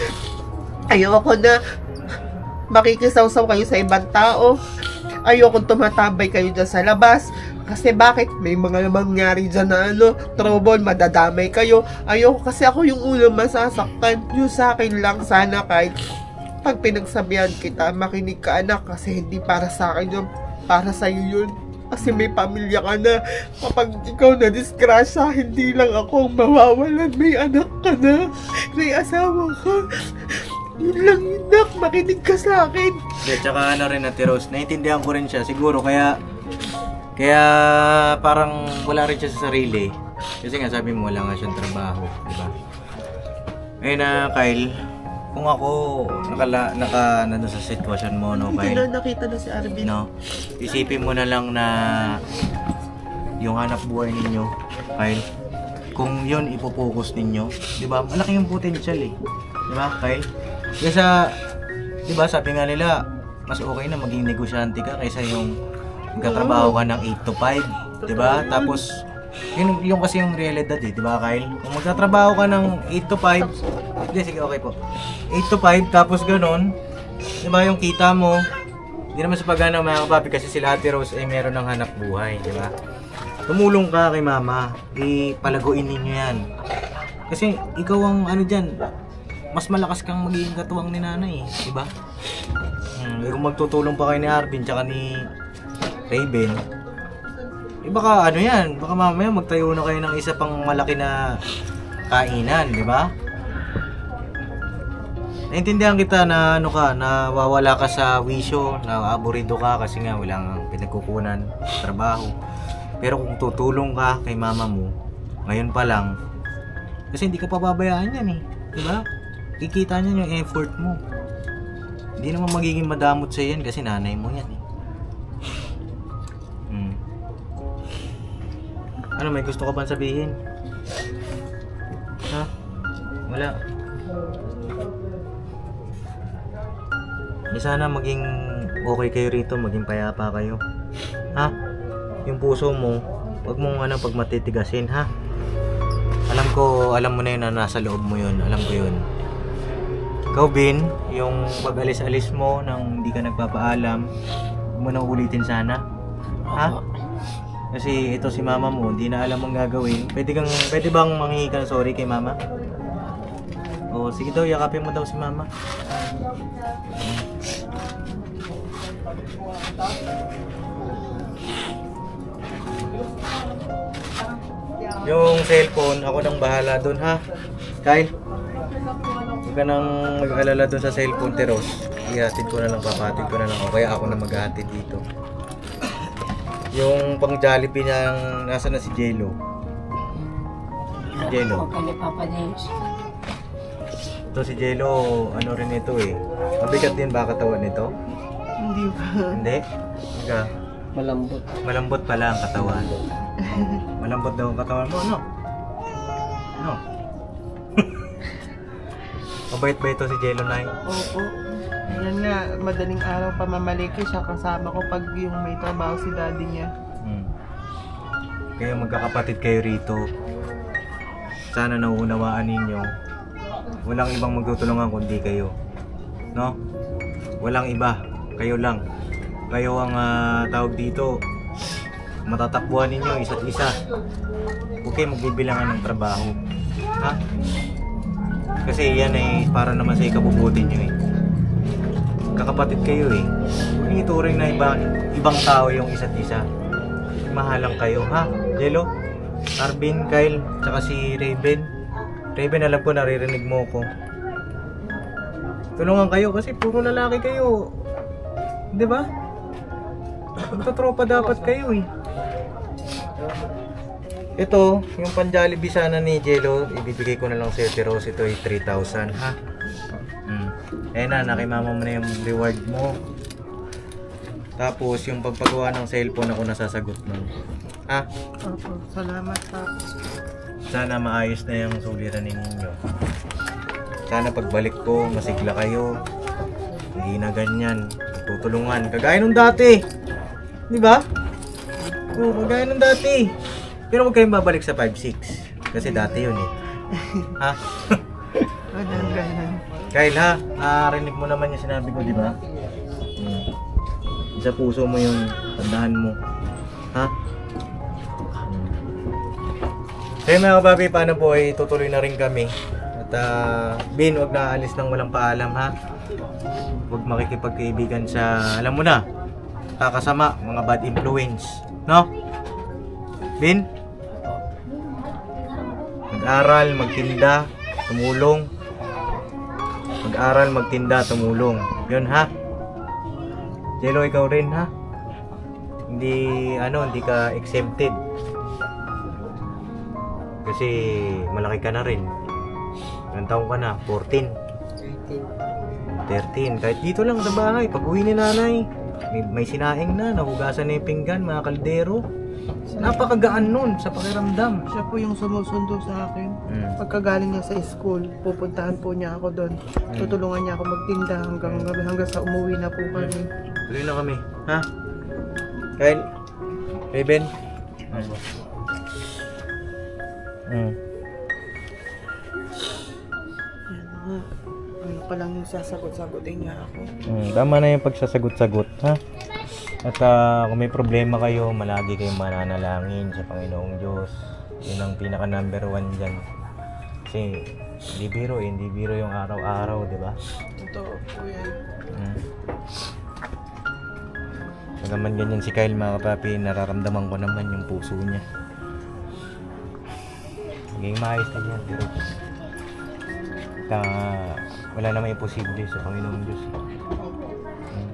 Speaker 2: Ayoko na makikisawsaw kayo sa ibang tao. Ayoko tumatabay kayo dyan sa labas. Kasi bakit? May mga mangyari dyan na ano, trouble, madadamay kayo. Ayoko kasi ako yung unang masasaktan. Yung sa akin lang sana kahit pag pinagsabihan kita, makinig ka anak kasi hindi para sa akin yun. Para sa'yo yun. Kasi may pamilya ka na. Kapag ikaw na disgrasya, hindi lang ako mawawalan. May anak ka na. May asawa ka. Yun lang yun, nak. Makinig ka sa akin.
Speaker 1: At saka ano rin Ate Rose, naiintindihan ko rin siya. Siguro kaya, kaya parang wala rin siya sa sarili. Kasi nga sabi mo, wala nga siyang trabaho. Diba? Ngayon na Kyle, kung ako nakala, naka nandun sa sitwasyon mo, no,
Speaker 2: Hindi
Speaker 1: Kyle,
Speaker 2: na nakita na si Arvin.
Speaker 1: no, isipin mo na lang na yung hanap buhay ninyo, Kyle, kung yun ipopokus ninyo, di ba, malaki yung potential eh, di ba, Kyle? Kasi, di ba, sabi nga nila, mas okay na maging negosyante ka kaysa yung magkatrabaho ka ng eight to five, di ba? Tapos, yun, yung kasi yung realidad eh, di ba, Kyle? Kung magtatrabaho ka ng eight to five, hindi, sige, okay po. eight to five, tapos ganun, di ba, yung kita mo, hindi naman sa pagana mga kapapi kasi sila Ate Rose ay meron ng hanap buhay, di ba? Tumulong ka kay mama, ipalaguin ninyo yan. Kasi ikaw ang ano dyan, mas malakas kang magiging katuwang ni nanay, di ba? Hmm, kung magtutulong pa kayo ni Arvin tsaka ni Raven, eh baka ano yan, baka mamaya magtayo na kayo ng isa pang malaki na kainan, di ba? Naintindihan kita na ano ka, na wawala ka sa wisyo, na aburido ka kasi nga walang pinagkukunan sa trabaho. Pero kung tutulong ka kay mama mo, ngayon pa lang, kasi hindi ka pababayaan yan eh, di ba? Kikita niyan yung effort mo. Hindi naman magiging madamot sa yan kasi nanay mo yan eh. Hmm. Ano, may gusto ka bang sabihin? Ha? Wala. Eh, sana maging okay kayo rito, maging payapa kayo. Ha? Yung puso mo, wag mong ano pag matitigasin, ha? Alam ko, alam mo na yun na nasa loob mo yun. Alam ko yun. Ikaw, Bin, yung pag-alis-alis mo nang hindi ka nagpapaalam, huwag mo nang ulitin sana. Ha? Kasi ito si mama mo, hindi na alam ang gagawin. Pwede kang, pwede bang manghingi ka ng sorry kay mama? O, sige daw, yakapin mo daw si mama. Yung cellphone, ako nang bahala dun, ha? Kyle, huwag ka nang mag-alala dun sa cellphone, Teros. Ihatid ko na lang, papatid ko na lang. O kaya ako na maghahatid dito. Yung pang Jollibee niyang nasa na si Jello. Si Jello.
Speaker 8: Okay ni Papa James.
Speaker 1: Ito si Jello, ano rin ito eh. Mabigat din ba katawan nito?
Speaker 2: Hindi ba?
Speaker 1: Hindi? Ika.
Speaker 3: Malambot.
Speaker 1: Malambot pala ang katawan. Malambot daw ang katawan mo, no? No? Mabait ba ito si Jello, Nay?
Speaker 2: Opo. Yan nga, madaling araw pa mamaliki siya kasama ko pag yung may trabaho si daddy niya.
Speaker 1: Hmm. Kaya magkakapatid kayo rito. Sana nauunawaan ninyo. Walang ibang magtutulungan kundi kayo. No? Walang iba. Kayo lang. Kayo ang uh, tawag dito. matatakbuhan ninyo isa't isa. Okay, magbibilangan ng trabaho. Ha? Kasi yan ay para naman sa ikabubuti nyo eh. Kakapatid kayo eh. Huwag niyo ituring na iba, ibang tao yung isa't isa. Mahalang kayo, ha? Jello, Arvin, Kyle, tsaka si Raven. Raven, alam ko naririnig mo ko. Tulungan kayo kasi puro lalaki kayo. Di ba? Magtatropa dapat kayo eh. Ito, yung pan-Jollibee sana ni Jello, ibibigay ko na lang sa'yo, Rose. Ito ay three thousand, ha? Hmm. Eh na, nakimama mo na yung reward mo. Tapos, yung pagpagawa ng cellphone ako nasasagot mo. Ha?
Speaker 2: Opo, salamat pa.
Speaker 1: Sana maayos na yung suliranin ninyo. Sana pagbalik ko, masigla kayo. Hindi na ganyan. Tutulungan. Kagaya nung dati. Di ba? Oo, kagaya nung dati. Pero huwag kayong babalik sa five six. Kasi dati yun eh. Ha?
Speaker 2: Walang ganun.
Speaker 1: Kyle ha, narinig mo naman yung sinabi ko, di ba? Hmm. Sa puso mo yung tandaan mo. Ha? Hmm. Kaya mga kapapi, paano po ay tutuloy na rin kami. At uh, Bin, huwag na alis nang walang paalam ha. Huwag makikipagkaibigan sa, alam mo na, kakasama, mga bad influence. No? Bin? Mag-aral, magtinda, tumulong. Mag-aral, magtinda, tumulong. Yun ha. Jello, ikaw rin ha. Hindi, ano, hindi ka exempted. Kasi malaki ka na rin. Ilang taong ka na? fourteen. thirteen. Kahit dito lang sa bahay, pag uwi ni nanay, may, may sinaing na, nahugasan na yung pinggan, mga kaldero. Napakagaan nun sa pakiramdam.
Speaker 2: Siya po yung sumusundo sa akin.
Speaker 1: Mm.
Speaker 2: Pagkagaling niya sa school, pupuntahan po niya ako doon. Tutulungan niya ako magtinda hanggang hanggang sa umuwi na po kami.
Speaker 1: Tuloy na kami, ha? Kyle? Raven? Mm.
Speaker 2: Yan nga. Ano pa lang yung sasagot-sagutin niya ako.
Speaker 1: Mm, tama na yung pagsasagot-sagot, ha? At uh, kung may problema kayo, malagi kayong mananalangin sa Panginoong Diyos. Yun ang pinaka number one dyan. Kasi hindi biro eh, hindi biro yung araw-araw, di ba?
Speaker 2: Totoo po yan.
Speaker 1: Hmm. Pag naman ganyan si Kyle mga kapapi, nararamdaman ko naman yung puso niya. Maging maayos na yan, pero at, uh, wala namang imposible sa Panginoong Diyos. Hmm.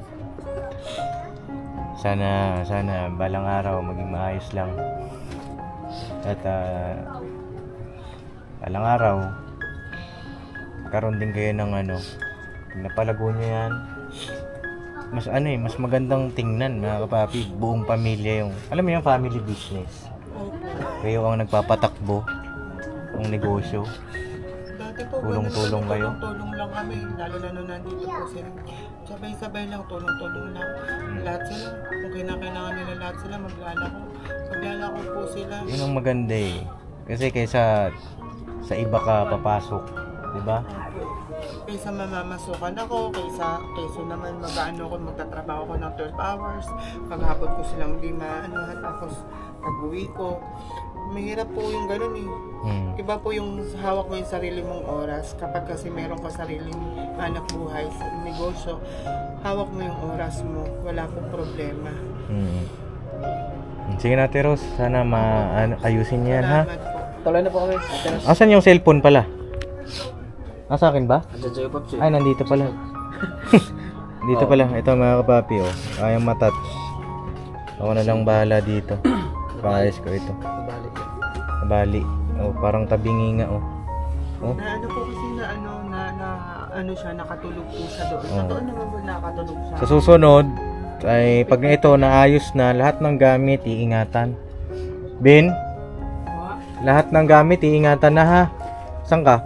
Speaker 1: Sana, sana balang araw maging maayos lang. At uh, balang araw karoon din kayo ng ano, napalago nyo yan, mas ano eh, mas magandang tingnan mga kapapi, buong pamilya yung, alam mo yung family business. Kayo ang nagpapatakbo ng negosyo.
Speaker 2: Dati po,
Speaker 1: Tulong-tulong kayo?
Speaker 2: Tulong lang kami, lalo na nung nandito po sila. Sabay-sabay lang, tulong-tulong lang. Lahat sila, kung kinakailangan nila lahat sila, maglalako. Maglalako po sila.
Speaker 1: Yun ang maganda eh. Kasi kaysa sa iba ka papasok, di ba?
Speaker 2: Kaysa mamamasukan ako, kaysa, kaysa naman mag-ano ko, magtatrabaho ko ng twelve hours. Paghapon ko silang di maanohan, tapos pag-uwi ko. Mahirap po yung ganun eh.
Speaker 1: Hmm.
Speaker 2: Iba po yung hawak mo yung sarili mong oras. Kapag kasi meron ka sariling anak buhay sa negosyo, hawak mo yung oras mo. Wala pong problema.
Speaker 1: Hmm. Sige na, Rose. Sana ma-ayusin niya yan, ha?
Speaker 2: Salamat po.
Speaker 4: Tuloy na po kami. Ate Ros.
Speaker 1: Asan yung cellphone pala? Nasa akin ba?
Speaker 4: Andyan sa'yo, Pops.
Speaker 1: Ay, nandito pala. Dito pala. Ito mga kapapi, oh. Kayang matouch. Ako na lang bahala dito. Paayos ko ito.
Speaker 4: Balik.
Speaker 1: Bali. Oh, parang tabingi nga, oh. Oh.
Speaker 2: Na ano po kasi na ano, na, na ano siya, nakatulog po siya doon.
Speaker 1: Oh.
Speaker 2: Totoo naman po nakatulog siya.
Speaker 1: Sa susunod, ay pag ito naayos na, lahat ng gamit, iingatan. Bin? Lahat ng gamit, iingatan na, ha? Saan ka?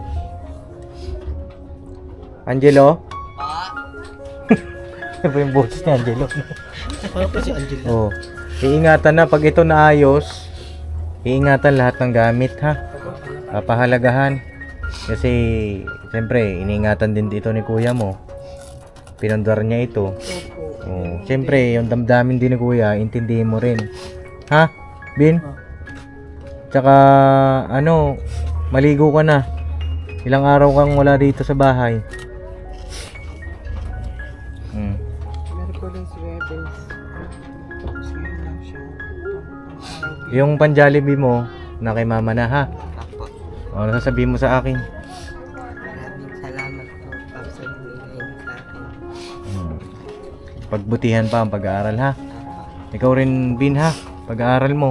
Speaker 1: Angelo? Ano ba yung boses ni Angelo?
Speaker 3: Parang po si Angel.
Speaker 1: Oh. Iingatan na pag ito naayos. Iingatan lahat ng gamit, ha. Papahalagahan. Kasi siyempre iniingatan din dito ni kuya mo. Pinandar niya ito. Oh, siyempre yung damdamin din ni kuya, intindihin mo rin. Ha? Bin? Tsaka, ano, maligo ka na. Ilang araw kang wala dito sa bahay. Hmm.
Speaker 2: Merkulis, Webes. Sige lang siya.
Speaker 1: Yung pan-Jollibee mo, na kay mama na ha?
Speaker 2: Apo.
Speaker 1: O, ano sasabihin mo sa akin?
Speaker 2: Maraming salamat po, Pops, sa binigay niyo sa akin.
Speaker 1: Hmm. Pagbutihan pa ang pag-aaral ha? Ikaw rin, Bin ha? Pag-aaral mo.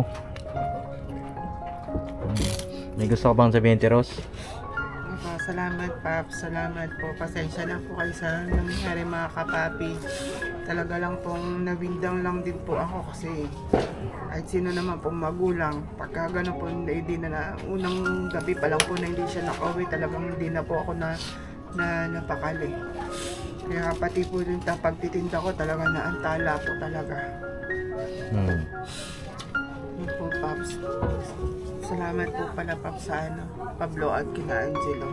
Speaker 1: Hmm. May gusto ka bang sabihin, Tiros?
Speaker 2: Opo, salamat, Pops. Salamat po. Pasensya na po kayo sa nangyari, mga kapapi. Talaga lang pong nawindang lang din po ako kasi kahit sino naman pong magulang, pagka gano'n po, hindi na, na unang gabi pa lang po na hindi siya nakauwi, talagang hindi na po ako na, na napakali. Kaya pati po yung pagtitinda ko talaga naantala po talaga.
Speaker 1: Hmm.
Speaker 2: Yun po, Pops. Salamat po pala, Pops, sa ano, Pablo at kina Angelo.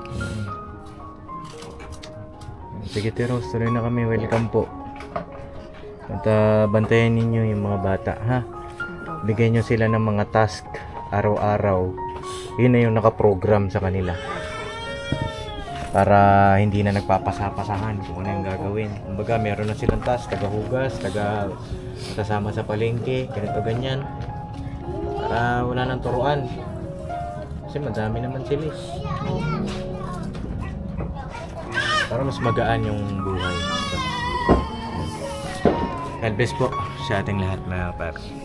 Speaker 1: Sige, Tiros, tuloy na kami. Welcome po. At uh, bantayan ninyo yung mga bata, ha? Bigyan nyo sila ng mga task araw-araw. Yun na yung nakaprogram sa kanila. Para hindi na nagpapasapasahan kung ano yung gagawin. Kumbaga, meron na silang task, taga-hugas, taga kasama sa palengke, ganito ganyan. Para wala nang turuan. Kasi madami naman sila. eh. Para mas magaan yung buhay. God bless po sa ating lahat, mga par.